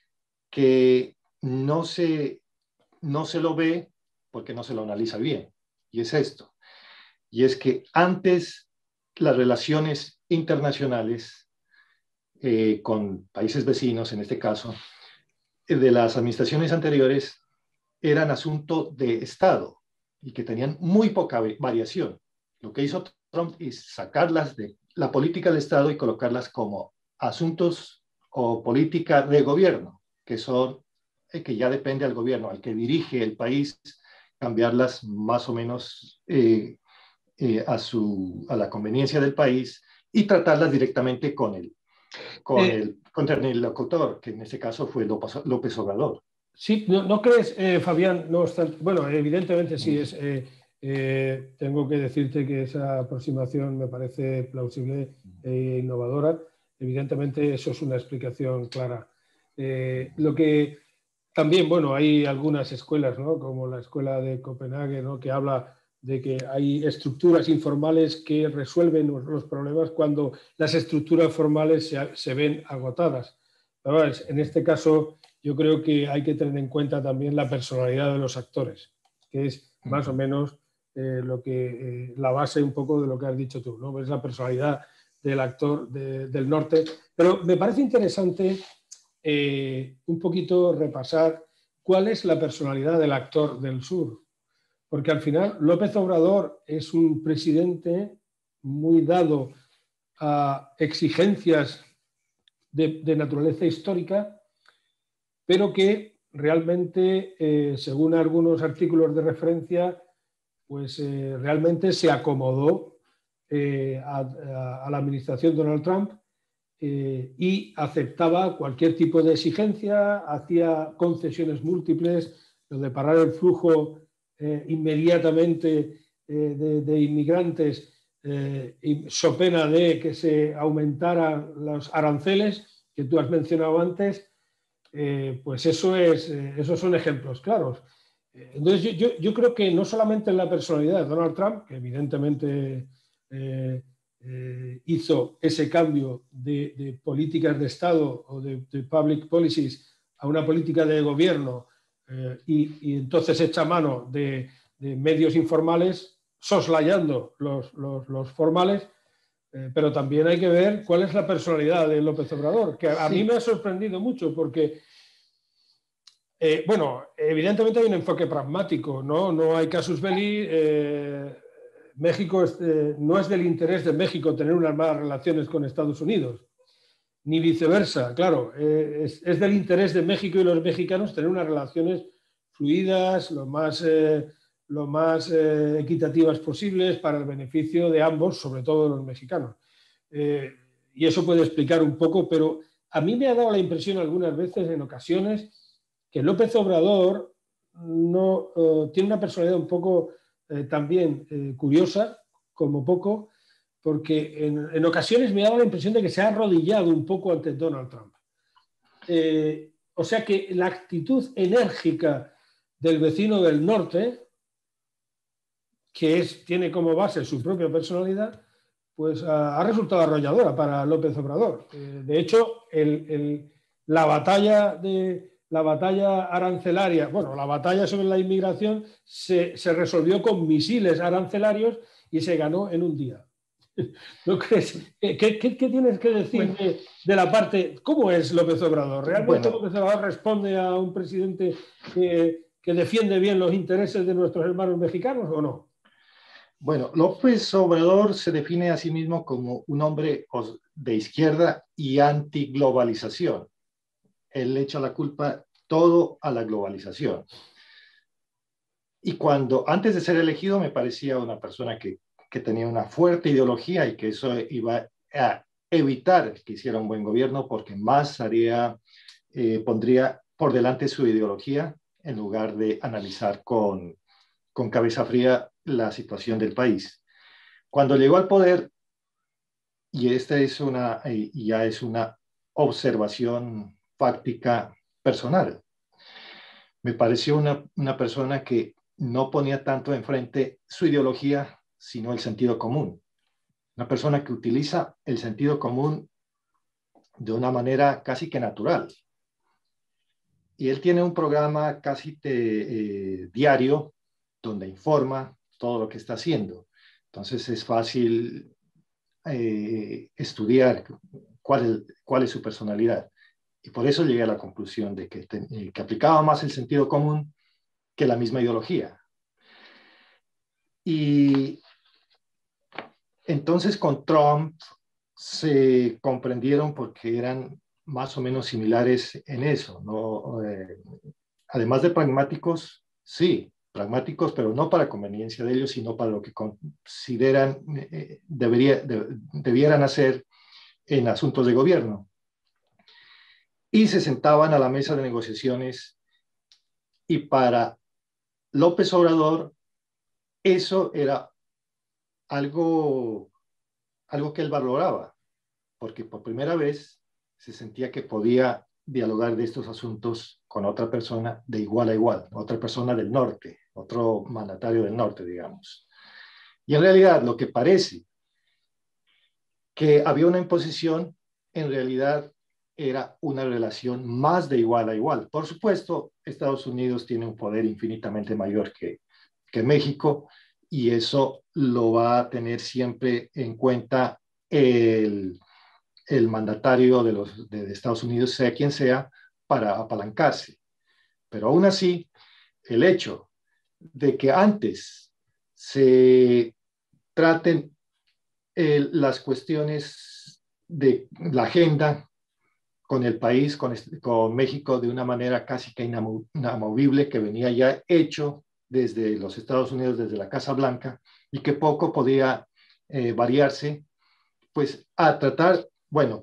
Speaker 2: que no se, no se lo ve porque no se lo analiza bien. Y es esto. Y es que antes las relaciones internacionales eh, con países vecinos, en este caso, de las administraciones anteriores, eran asunto de Estado y que tenían muy poca variación. Lo que hizo Trump es sacarlas de la política del Estado y colocarlas como asuntos o política de gobierno, que son, eh, que ya depende al gobierno, al que dirige el país, cambiarlas más o menos eh, eh, a, su, a la conveniencia del país, y tratarlas directamente con él, con eh, el, contra el locutor, que en este caso fue López, López Obrador.
Speaker 1: Sí, ¿no, no crees, eh, Fabián? No obstante, bueno, evidentemente sí, es, eh, eh, tengo que decirte que esa aproximación me parece plausible e innovadora. Evidentemente eso es una explicación clara. Eh, lo que también, bueno, hay algunas escuelas, ¿no?, como la escuela de Copenhague, ¿no?, que habla de que hay estructuras informales que resuelven los problemas cuando las estructuras formales se, se ven agotadas. Pero en este caso, yo creo que hay que tener en cuenta también la personalidad de los actores, que es más o menos eh, lo que, eh, la base un poco de lo que has dicho tú, ¿no? Es la personalidad del actor de, del norte. Pero me parece interesante eh, un poquito repasar cuál es la personalidad del actor del sur. Porque al final López Obrador es un presidente muy dado a exigencias de, de naturaleza histórica, pero que realmente, eh, según algunos artículos de referencia, pues eh, realmente se acomodó eh, a, a, a la administración Donald Trump eh, y aceptaba cualquier tipo de exigencia, hacía concesiones múltiples, lo de parar el flujo eh, inmediatamente eh, de, de inmigrantes, eh, y so pena de que se aumentaran los aranceles que tú has mencionado antes. Eh, pues eso es, eh, esos son ejemplos claros. Eh, entonces yo, yo, yo, creo que no solamente en la personalidad de Donald Trump, que evidentemente eh, eh, hizo ese cambio de, de políticas de Estado o de, de public policies a una política de gobierno, eh, y, y entonces echa mano de, de medios informales, soslayando los, los, los formales. Eh, pero también hay que ver cuál es la personalidad de López Obrador, que a, a mí me ha sorprendido mucho porque, eh, bueno, evidentemente hay un enfoque pragmático, ¿no? No hay casus belli. Eh, México es, eh, no es del interés de México tener unas malas relaciones con Estados Unidos, ni viceversa, claro. Eh, es, es del interés de México y los mexicanos tener unas relaciones fluidas, lo más... Eh, lo más eh, equitativas posibles para el beneficio de ambos, sobre todo de los mexicanos. Eh, y eso puede explicar un poco, pero a mí me ha dado la impresión algunas veces, en ocasiones, que López Obrador no, eh, tiene una personalidad un poco eh, también eh, curiosa, como poco, porque en, en ocasiones me ha dado la impresión de que se ha arrodillado un poco ante Donald Trump. Eh, o sea que la actitud enérgica del vecino del norte, que es, tiene como base su propia personalidad, pues ha, ha resultado arrolladora para López Obrador. Eh, de hecho, el, el, la, batalla de, la batalla arancelaria, bueno, la batalla sobre la inmigración se, se resolvió con misiles arancelarios y se ganó en un día. ¿No crees? ¿Qué, qué, qué tienes que decir bueno, de, de la parte? ¿Cómo es López Obrador? ¿Realmente bueno, López Obrador responde a un presidente que, que defiende bien los intereses de nuestros hermanos mexicanos o no?
Speaker 2: Bueno, López Obrador se define a sí mismo como un hombre de izquierda y antiglobalización. Él le echa la culpa todo a la globalización. Y cuando, antes de ser elegido, me parecía una persona que, que tenía una fuerte ideología y que eso iba a evitar que hiciera un buen gobierno porque más haría, eh, pondría por delante su ideología en lugar de analizar con, con cabeza fría la situación del país. Cuando llegó al poder, y esta es una, y ya es una observación fáctica personal, me pareció una, una persona que no ponía tanto enfrente su ideología, sino el sentido común. Una persona que utiliza el sentido común de una manera casi que natural. Y él tiene un programa casi te, eh, diario donde informa todo lo que está haciendo. Entonces es fácil eh, estudiar cuál es, cuál es su personalidad. Y por eso llegué a la conclusión de que, te, que aplicaba más el sentido común que la misma ideología. Y entonces con Trump se comprendieron porque eran más o menos similares en eso, ¿no? Eh, además de pragmáticos, sí, pragmáticos, pero no para conveniencia de ellos, sino para lo que consideran eh, debería, de, debieran hacer en asuntos de gobierno. Y se sentaban a la mesa de negociaciones y para López Obrador eso era algo, algo que él valoraba, porque por primera vez se sentía que podía dialogar de estos asuntos con otra persona de igual a igual, otra persona del norte, otro mandatario del norte, digamos. Y en realidad lo que parece que había una imposición, en realidad era una relación más de igual a igual. Por supuesto, Estados Unidos tiene un poder infinitamente mayor que, que México, y eso lo va a tener siempre en cuenta el, el mandatario de, los, de Estados Unidos, sea quien sea, para apalancarse. Pero aún así, el hecho de que antes se traten eh, las cuestiones de la agenda con el país, con, con México, de una manera casi que inamovible, que venía ya hecho desde los Estados Unidos, desde la Casa Blanca, y que poco podía eh, variarse, pues a tratar, bueno,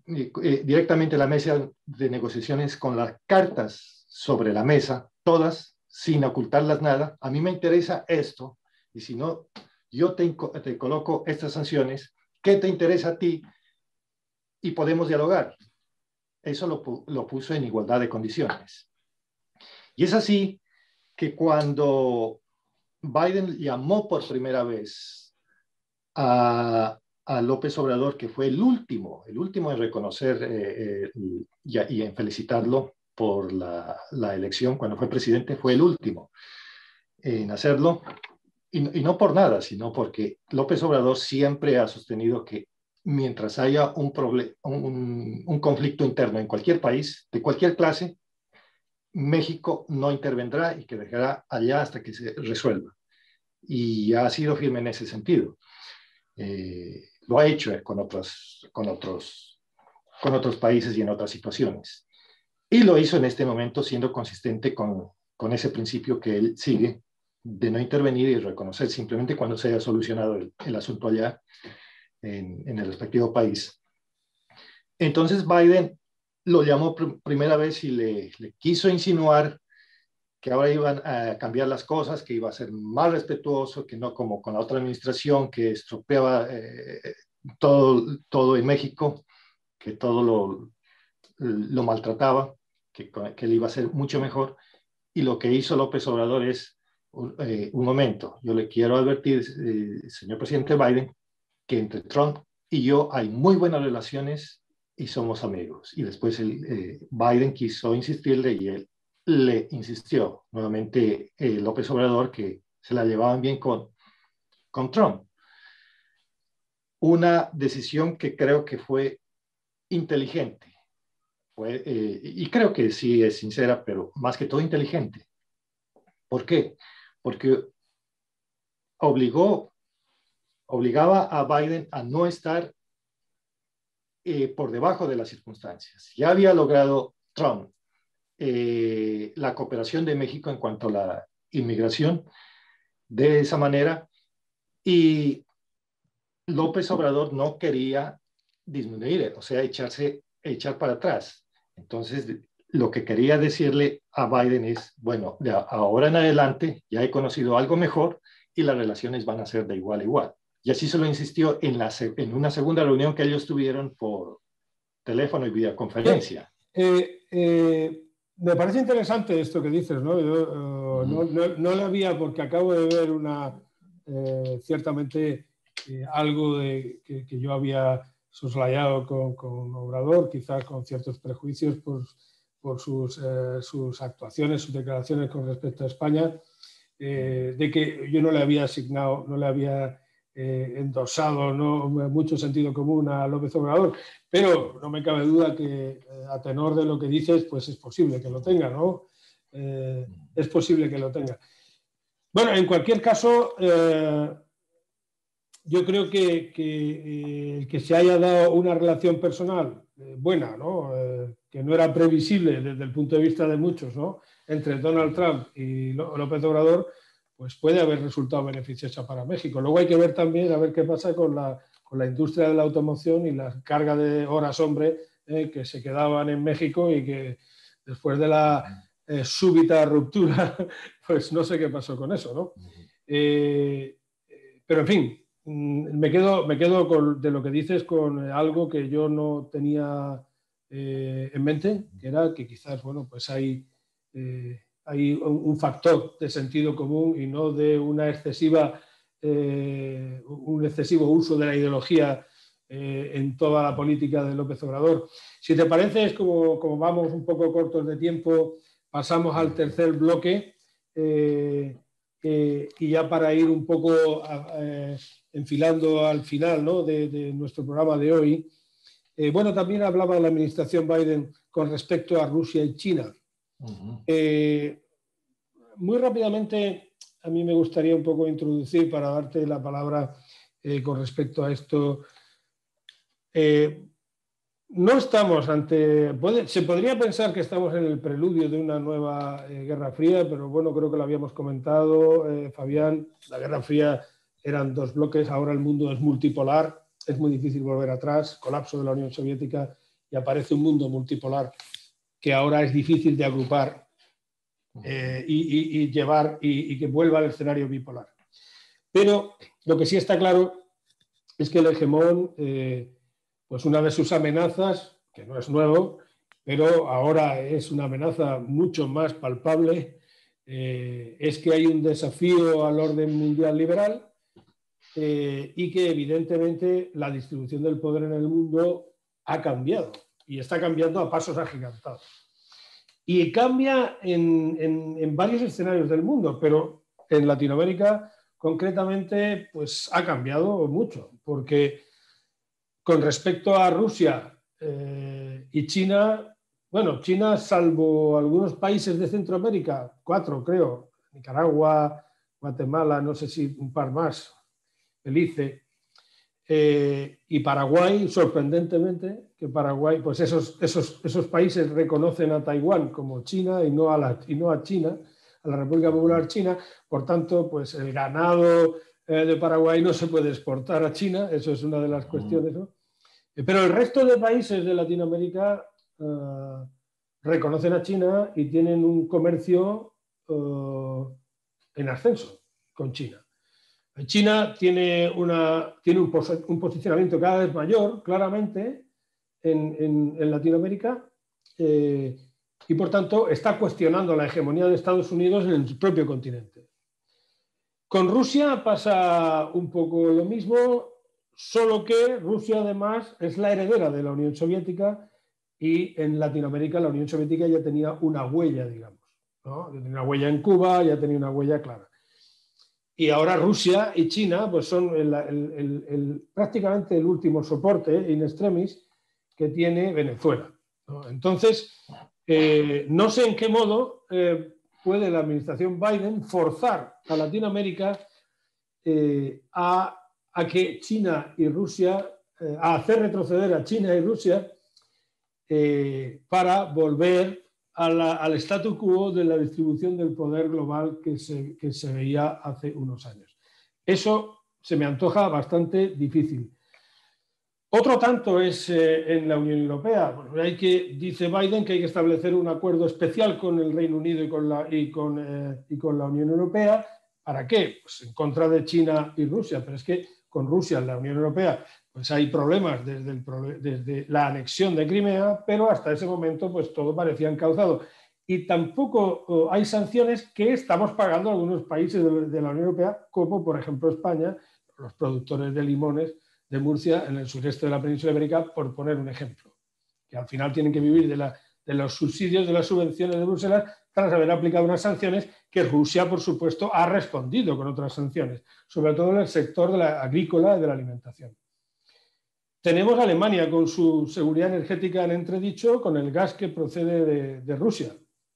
Speaker 2: eh, directamente a la mesa de negociaciones con las cartas sobre la mesa, todas, sin ocultarlas nada. A mí me interesa esto, y si no, yo te, te coloco estas sanciones. ¿Qué te interesa a ti? Y podemos dialogar. Eso lo, lo puso en igualdad de condiciones. Y es así que cuando Biden llamó por primera vez a, a López Obrador, que fue el último, el último en reconocer eh, eh, y, y en felicitarlo por la, la elección cuando fue presidente, fue el último en hacerlo, y, y no por nada, sino porque López Obrador siempre ha sostenido que mientras haya un, un, un conflicto interno en cualquier país, de cualquier clase, México no intervendrá y que dejará allá hasta que se resuelva. Y ha sido firme en ese sentido. Eh, lo ha hecho con otros, con, otros, con otros países y en otras situaciones. Y lo hizo en este momento siendo consistente con, con ese principio que él sigue de no intervenir y reconocer simplemente cuando se haya solucionado el, el asunto allá en, en el respectivo país. Entonces Biden lo llamó pr primera vez y le, le quiso insinuar que ahora iban a cambiar las cosas, que iba a ser más respetuoso, que no como con la otra administración que estropeaba eh, todo, todo en México, que todo lo, lo maltrataba, que, que él iba a ser mucho mejor. Y lo que hizo López Obrador es, eh, un momento, yo le quiero advertir, eh, señor presidente Biden, que entre Trump y yo hay muy buenas relaciones y somos amigos. Y después el, eh, Biden quiso insistirle y él le insistió nuevamente eh, López Obrador que se la llevaban bien con, con Trump. Una decisión que creo que fue inteligente. Fue, eh, y creo que sí es sincera, pero más que todo inteligente. ¿Por qué? Porque obligó, obligaba a Biden a no estar eh, por debajo de las circunstancias. Ya había logrado Trump eh, la cooperación de México en cuanto a la inmigración de esa manera, y López Obrador no quería disminuir, o sea, echarse, echar para atrás. Entonces, lo que quería decirle a Biden es, bueno, de ahora en adelante ya he conocido algo mejor y las relaciones van a ser de igual a igual. Y así se lo insistió en, la, en una segunda reunión que ellos tuvieron por teléfono y videoconferencia.
Speaker 1: Eh, eh, me parece interesante esto que dices, ¿no? Yo, uh, no, no, no lo había, porque acabo de ver una, eh, ciertamente, eh, algo de, que, que yo había soslayado con, con Obrador, quizás con ciertos prejuicios por, por sus, eh, sus actuaciones, sus declaraciones con respecto a España, eh, de que yo no le había asignado, no le había eh, endosado, ¿no?, mucho sentido común a López Obrador, pero no me cabe duda que eh, a tenor de lo que dices, pues es posible que lo tenga, ¿no? Eh, es posible que lo tenga. Bueno, en cualquier caso, eh, yo creo que, que, eh, que se haya dado una relación personal eh, buena, ¿no? Eh, que no era previsible desde el punto de vista de muchos, ¿no?, entre Donald Trump y López Obrador, pues puede haber resultado beneficiosa para México. Luego hay que ver también a ver qué pasa con la, con la industria de la automoción y la carga de horas hombre eh, que se quedaban en México y que después de la eh, súbita ruptura, pues no sé qué pasó con eso, ¿no? Eh, pero en fin, me quedo, me quedo con, de lo que dices con algo que yo no tenía eh, en mente, que era que quizás, bueno, pues hay... Eh, hay un factor de sentido común y no de una excesiva, eh, un excesivo uso de la ideología eh, en toda la política de López Obrador. Si te parece, es como, como vamos un poco cortos de tiempo, pasamos al tercer bloque eh, eh, y ya para ir un poco eh, enfilando al final, ¿no?, de, de nuestro programa de hoy. Eh, bueno, también hablaba la administración Biden con respecto a Rusia y China. Uh-huh. Eh, muy rápidamente, a mí me gustaría un poco introducir para darte la palabra eh, con respecto a esto. Eh, no estamos ante... Puede, se podría pensar que estamos en el preludio de una nueva eh, Guerra Fría, pero bueno, creo que lo habíamos comentado, eh, Fabián. La Guerra Fría eran dos bloques, ahora el mundo es multipolar, es muy difícil volver atrás, colapso de la Unión Soviética y aparece un mundo multipolar que ahora es difícil de agrupar eh, y, y, y llevar y, y que vuelva al escenario bipolar. Pero lo que sí está claro es que el hegemón, eh, pues una de sus amenazas, que no es nuevo, pero ahora es una amenaza mucho más palpable, eh, es que hay un desafío al orden mundial liberal eh, y que evidentemente la distribución del poder en el mundo ha cambiado y está cambiando a pasos agigantados. Y cambia en, en, en varios escenarios del mundo, pero en Latinoamérica concretamente pues ha cambiado mucho, porque con respecto a Rusia eh, y China, bueno, China, salvo algunos países de Centroamérica, cuatro creo, Nicaragua, Guatemala, no sé si un par más, Belice, eh, y Paraguay, sorprendentemente, que Paraguay, pues esos, esos, esos países reconocen a Taiwán como China y no a, la, y no a China, a la República Popular China, por tanto, pues el ganado eh, de Paraguay no se puede exportar a China, eso es una de las cuestiones, ¿no? Pero el resto de países de Latinoamérica uh, reconocen a China y tienen un comercio uh, en ascenso con China. China tiene, una, tiene un, pos un posicionamiento cada vez mayor, claramente, en, en, en Latinoamérica eh, y, por tanto, está cuestionando la hegemonía de Estados Unidos en el propio continente. Con Rusia pasa un poco lo mismo, solo que Rusia, además, es la heredera de la Unión Soviética y en Latinoamérica la Unión Soviética ya tenía una huella, digamos, ¿no? Ya tenía una huella en Cuba, ya tenía una huella clara. Y ahora Rusia y China pues son el, el, el, el, prácticamente el último soporte in extremis que tiene Venezuela, ¿no? Entonces, eh, no sé en qué modo eh, puede la administración Biden forzar a Latinoamérica eh, a, a que China y Rusia, eh, a hacer retroceder a China y Rusia eh, para volver A la, al statu quo de la distribución del poder global que se, que se veía hace unos años. Eso se me antoja bastante difícil. Otro tanto es eh, en la Unión Europea. Bueno, hay que, dice Biden que hay que establecer un acuerdo especial con el Reino Unido y con la, y con, eh, y con la Unión Europea. ¿Para qué? Pues en contra de China y Rusia. Pero es que con Rusia, en la Unión Europea, pues hay problemas desde, el, desde la anexión de Crimea, pero hasta ese momento pues todo parecía encauzado. Y tampoco oh, hay sanciones que estamos pagando algunos países de, de la Unión Europea, como por ejemplo España, los productores de limones de Murcia en el sureste de la península ibérica, por poner un ejemplo, que al final tienen que vivir de, la, de los subsidios, de las subvenciones de Bruselas, tras haber aplicado unas sanciones que Rusia, por supuesto, ha respondido con otras sanciones, sobre todo en el sector de la agrícola y de la alimentación. Tenemos a Alemania con su seguridad energética en entredicho, con el gas que procede de, de Rusia.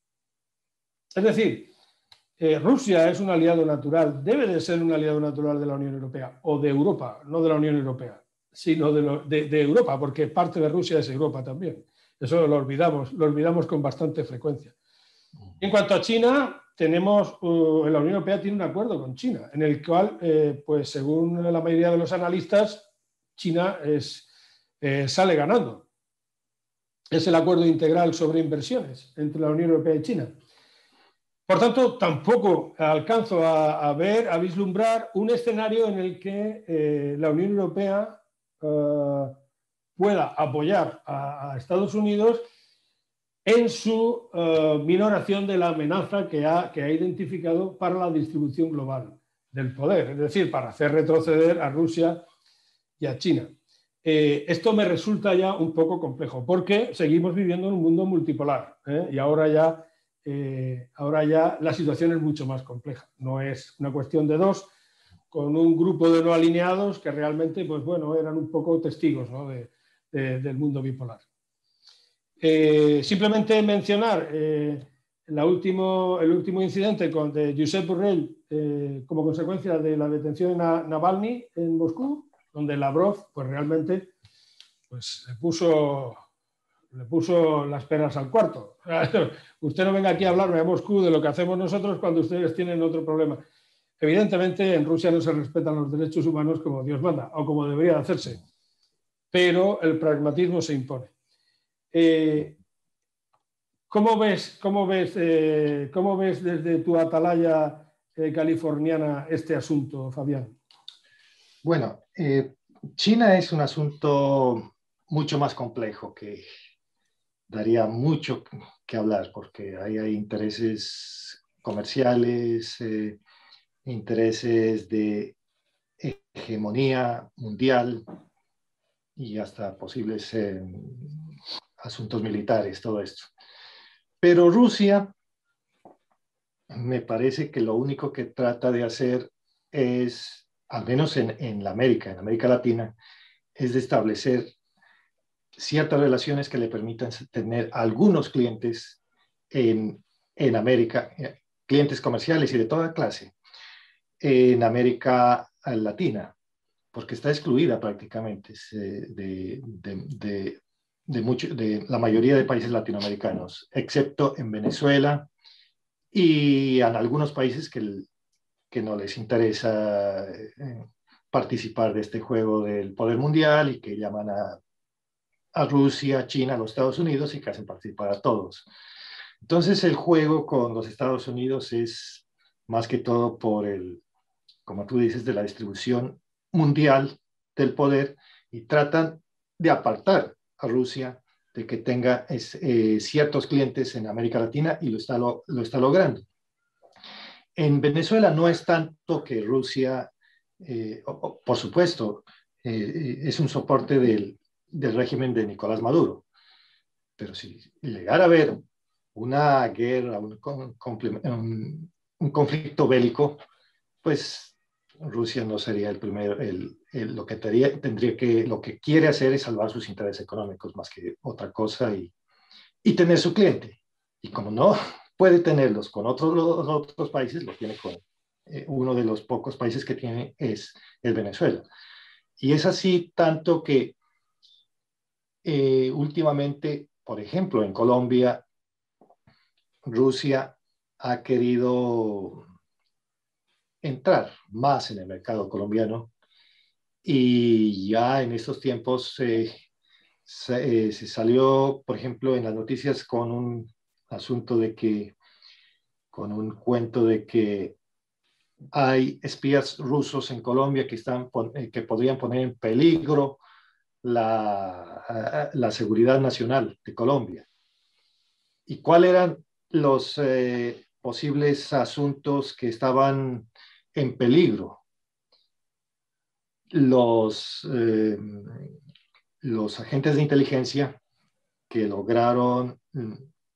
Speaker 1: Es decir, eh, Rusia es un aliado natural, debe de ser un aliado natural de la Unión Europea, o de Europa, no de la Unión Europea, sino de, lo, de, de Europa, porque parte de Rusia es Europa también. Eso lo olvidamos, lo olvidamos con bastante frecuencia. En cuanto a China, tenemos, uh, la Unión Europea tiene un acuerdo con China, en el cual, eh, pues según la mayoría de los analistas, China es, eh, sale ganando. Es el acuerdo integral sobre inversiones entre la Unión Europea y China. Por tanto, tampoco alcanzo a, a ver, a vislumbrar un escenario en el que eh, la Unión Europea eh, pueda apoyar a, a Estados Unidos en su uh, minoración de la amenaza que ha, que ha identificado para la distribución global del poder, es decir, para hacer retroceder a Rusia y a China. Eh, esto me resulta ya un poco complejo, porque seguimos viviendo en un mundo multipolar, ¿eh? y ahora ya, eh, ahora ya la situación es mucho más compleja. No es una cuestión de dos, con un grupo de no alineados que realmente, pues bueno, eran un poco testigos, ¿no? de, de, del mundo bipolar. Eh, simplemente mencionar eh, la último, el último incidente con, de Josep Borrell eh, como consecuencia de la detención de Navalny en Moscú, donde Lavrov pues realmente pues, le, puso, le puso las peras al cuarto. Usted no venga aquí a hablarme a Moscú de lo que hacemos nosotros cuando ustedes tienen otro problema. Evidentemente en Rusia no se respetan los derechos humanos como Dios manda o como debería hacerse, pero el pragmatismo se impone. Eh, ¿cómo ves, cómo ves, eh, cómo ves desde tu atalaya eh, californiana este asunto, Fabián?
Speaker 2: Bueno, eh, China es un asunto mucho más complejo que daría mucho que hablar porque ahí hay intereses comerciales, eh, intereses de hegemonía mundial y hasta posibles eh, asuntos militares, todo esto. Pero Rusia me parece que lo único que trata de hacer es, al menos en, en la América, en América Latina, es de establecer ciertas relaciones que le permitan tener algunos clientes en, en América, clientes comerciales y de toda clase, en América Latina, porque está excluida prácticamente de, de, de, de, mucho, de la mayoría de países latinoamericanos, excepto en Venezuela y en algunos países que, que no les interesa eh, participar de este juego del poder mundial y que llaman a, a Rusia, China, a los Estados Unidos y que hacen participar a todos. Entonces el juego con los Estados Unidos es más que todo por el, como tú dices, de la distribución mundial del poder y tratan de apartar a Rusia de que tenga es, eh, ciertos clientes en América Latina y lo está, lo, lo está logrando. En Venezuela no es tanto que Rusia, eh, o, o, por supuesto, eh, es un soporte del, del régimen de Nicolás Maduro, pero si llegara a haber una guerra, un, un, un conflicto bélico, pues Rusia no sería el primero, el, el, lo que tendría, tendría que, lo que quiere hacer es salvar sus intereses económicos más que otra cosa y, y tener su cliente. Y como no puede tenerlos con otros, los otros países, los tiene con eh, uno de los pocos países que tiene es, es Venezuela. Y es así tanto que eh, últimamente, por ejemplo, en Colombia, Rusia ha querido entrar más en el mercado colombiano y ya en estos tiempos eh, se, eh, se salió, por ejemplo, en las noticias con un asunto de que, con un cuento de que hay espías rusos en Colombia que, están, que podrían poner en peligro la, la seguridad nacional de Colombia. ¿Y cuáles eran los eh, posibles asuntos que estaban en peligro? Los, eh, los agentes de inteligencia que lograron mm,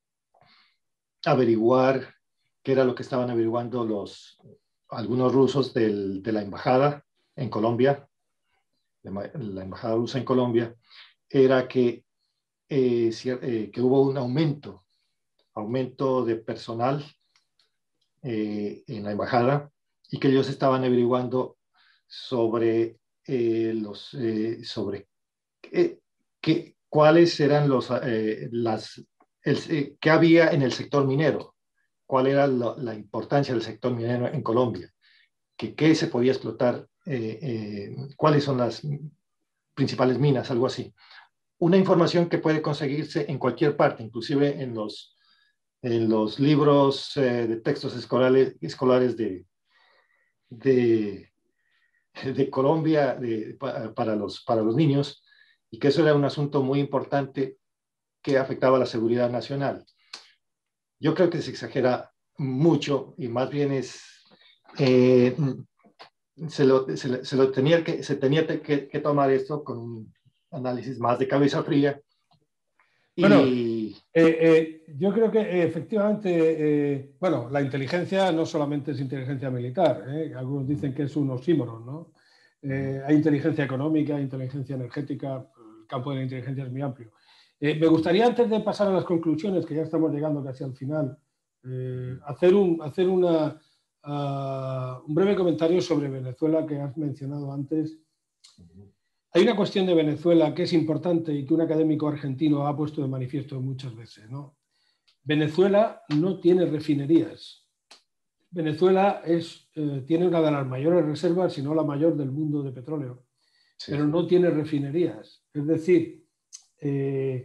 Speaker 2: averiguar qué era lo que estaban averiguando los, algunos rusos del, de la embajada en Colombia, la embajada rusa en Colombia, era que, eh, eh, que hubo un aumento, aumento de personal eh, en la embajada y que ellos estaban averiguando sobre eh, los eh, sobre eh, que, cuáles eran los eh, las el, eh, qué había en el sector minero, cuál era lo, la importancia del sector minero en Colombia, que qué se podía explotar, eh, eh, cuáles son las principales minas, algo así. Una información que puede conseguirse en cualquier parte, inclusive en los en los libros eh, de textos escolares, escolares de, de, de Colombia de, para, los, para los niños, y que eso era un asunto muy importante que afectaba a la seguridad nacional. Yo creo que se exagera mucho y más bien es, eh, se, lo, se, se, lo tenía que, se tenía que, que tomar esto con un análisis más de cabeza fría.
Speaker 1: Bueno,
Speaker 2: y...
Speaker 1: eh, eh, yo creo que eh, efectivamente, eh, bueno, la inteligencia no solamente es inteligencia militar, ¿eh? Algunos dicen que es un oxímoron, ¿no? Eh, hay inteligencia económica, inteligencia energética, el campo de la inteligencia es muy amplio. Eh, me gustaría, antes de pasar a las conclusiones, que ya estamos llegando casi al final, eh, hacer, un, hacer una, uh, un breve comentario sobre Venezuela que has mencionado antes. Hay una cuestión de Venezuela que es importante y que un académico argentino ha puesto de manifiesto muchas veces, ¿no? Venezuela no tiene refinerías. Venezuela es, eh, tiene una de las mayores reservas, si no la mayor del mundo de petróleo, sí, pero no tiene refinerías. Es decir, eh,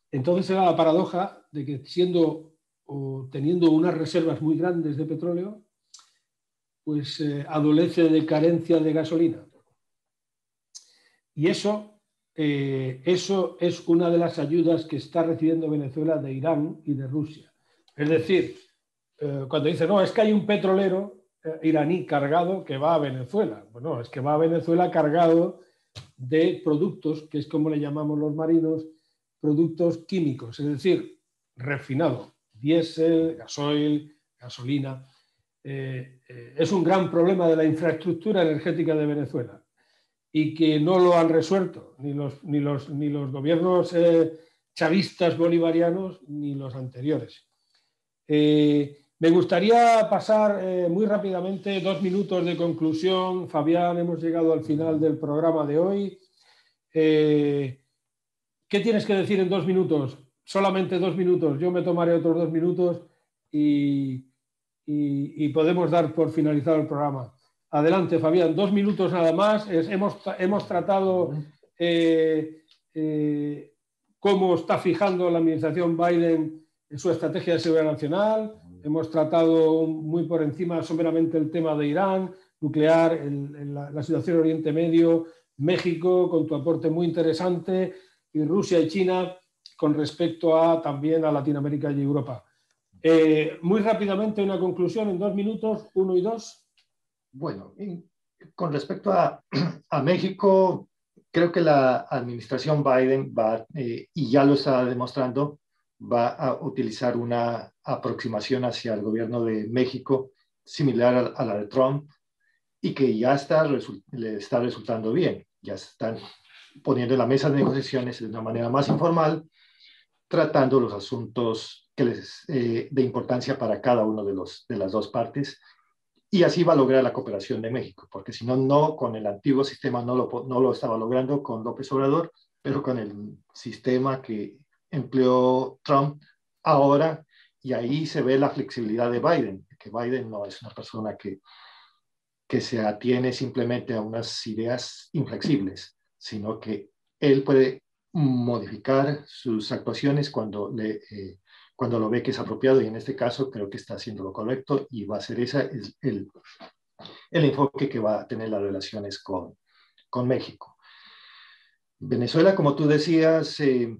Speaker 1: entonces se da la paradoja de que siendo o teniendo unas reservas muy grandes de petróleo, pues eh, adolece de carencia de gasolina. Y eso, eh, eso es una de las ayudas que está recibiendo Venezuela de Irán y de Rusia. Es decir, eh, cuando dice, no, es que hay un petrolero eh, iraní cargado que va a Venezuela. Bueno, es que va a Venezuela cargado de productos, que es como le llamamos los marinos, productos químicos, es decir, refinado, diésel, gasoil, gasolina. Eh, eh, es un gran problema de la infraestructura energética de Venezuela y que no lo han resuelto ni los, ni los, ni los gobiernos eh, chavistas bolivarianos ni los anteriores. Eh, me gustaría pasar eh, muy rápidamente dos minutos de conclusión. Fabián, hemos llegado al final del programa de hoy. Eh, ¿Qué tienes que decir en dos minutos? Solamente dos minutos. Yo me tomaré otros dos minutos y, y, y podemos dar por finalizado el programa. Adelante, Fabián. Dos minutos nada más. Es, hemos, hemos tratado eh, eh, cómo está fijando la administración Biden en su estrategia de seguridad nacional. Hemos tratado muy por encima someramente el tema de Irán, nuclear, el, el, la, la situación en Oriente Medio, México, con tu aporte muy interesante, y Rusia y China con respecto a también a Latinoamérica y Europa. Eh, muy rápidamente una conclusión en dos minutos, uno y dos.
Speaker 2: Bueno, con respecto a, a México, creo que la administración Biden va, eh, y ya lo está demostrando, va a utilizar una aproximación hacia el gobierno de México similar a, a la de Trump y que ya está, le está resultando bien. Ya están poniendo en la mesa de negociaciones de una manera más informal, tratando los asuntos que les, eh, de importancia para cada uno de, los, de las dos partes, y así va a lograr la cooperación de México, porque si no, no con el antiguo sistema no lo, no lo estaba logrando con López Obrador, pero con el sistema que empleó Trump ahora, y ahí se ve la flexibilidad de Biden, que Biden no es una persona que, que se atiene simplemente a unas ideas inflexibles, sino que él puede modificar sus actuaciones cuando, le, eh, cuando lo ve que es apropiado, y en este caso creo que está haciendo lo correcto y va a ser ese el, el, el enfoque que va a tener las relaciones con, con México. Venezuela, como tú decías, eh,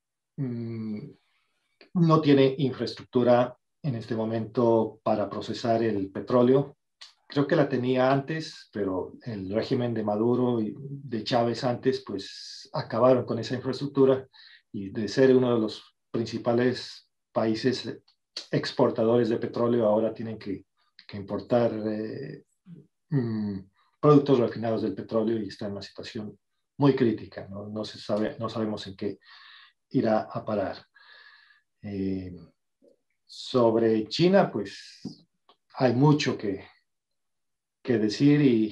Speaker 2: mmm, no tiene infraestructura en este momento para procesar el petróleo. Creo que la tenía antes, pero el régimen de Maduro y de Chávez antes, pues acabaron con esa infraestructura, y de ser uno de los principales países exportadores de petróleo, ahora tienen que, que importar eh, mmm, productos refinados del petróleo, y está en una situación muy crítica. No, no se sabe, no sabemos en qué irá a parar. Eh, sobre China, pues hay mucho que que decir y,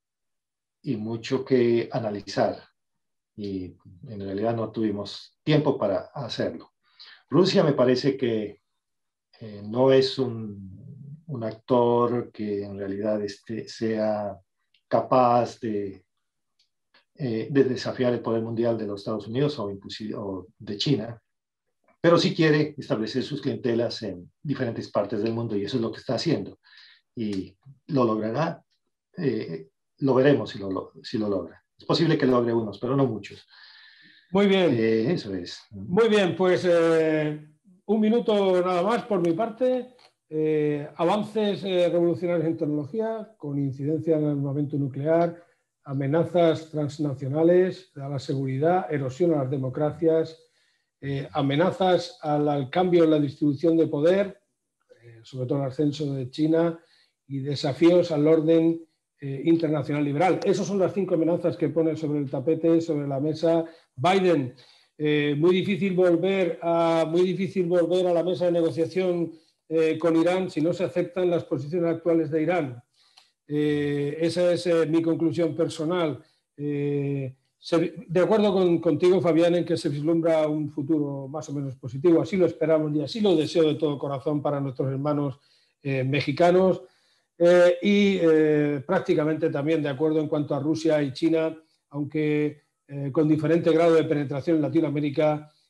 Speaker 2: y mucho que analizar, y en realidad no tuvimos tiempo para hacerlo. Rusia me parece que eh, no es un, un actor que en realidad este, sea capaz de, eh, de desafiar el poder mundial de los Estados Unidos o, inclusive, o de China, pero sí quiere establecer sus clientelas en diferentes partes del mundo, y eso es lo que está haciendo, y lo logrará. Eh, lo veremos si lo, si lo logra. Es posible que logre unos, pero no muchos.
Speaker 1: Muy bien.
Speaker 2: Eh, eso es.
Speaker 1: Muy bien, pues eh, un minuto nada más por mi parte. Eh, avances eh, revolucionarios en tecnología, con incidencia en el armamento nuclear, amenazas transnacionales a la seguridad, erosión a las democracias, eh, amenazas al, al cambio en la distribución de poder, eh, sobre todo el ascenso de China, y desafíos al orden eh, internacional liberal. Esas son las cinco amenazas que pone sobre el tapete, sobre la mesa Biden. Eh, muy difícil volver a muy difícil volver a la mesa de negociación eh, con Irán si no se aceptan las posiciones actuales de Irán. Eh, esa es eh, mi conclusión personal. Eh, se, de acuerdo con, contigo, Fabián, en que se vislumbra un futuro más o menos positivo. Así lo esperamos y así lo deseo de todo corazón para nuestros hermanos eh, mexicanos. Eh, y eh, prácticamente también de acuerdo en cuanto a Rusia y China, aunque eh, con diferente grado de penetración en Latinoamérica,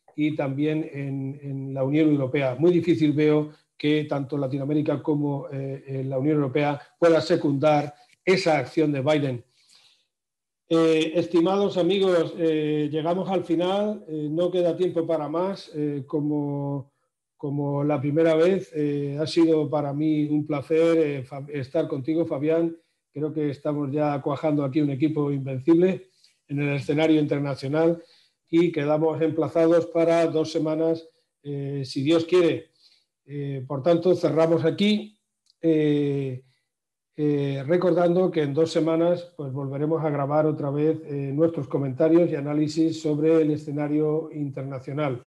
Speaker 1: y también en, en la Unión Europea. Muy difícil veo que tanto Latinoamérica como eh, la Unión Europea pueda secundar esa acción de Biden. Eh, estimados amigos, eh, llegamos al final, eh, no queda tiempo para más. Eh, como, como la primera vez, eh, ha sido para mí un placer eh, estar contigo, Fabián. Creo que estamos ya cuajando aquí un equipo invencible en el escenario internacional y quedamos emplazados para dos semanas, eh, si Dios quiere. Eh, por tanto, cerramos aquí, eh, eh, recordando que en dos semanas pues, volveremos a grabar otra vez eh, nuestros comentarios y análisis sobre el escenario internacional.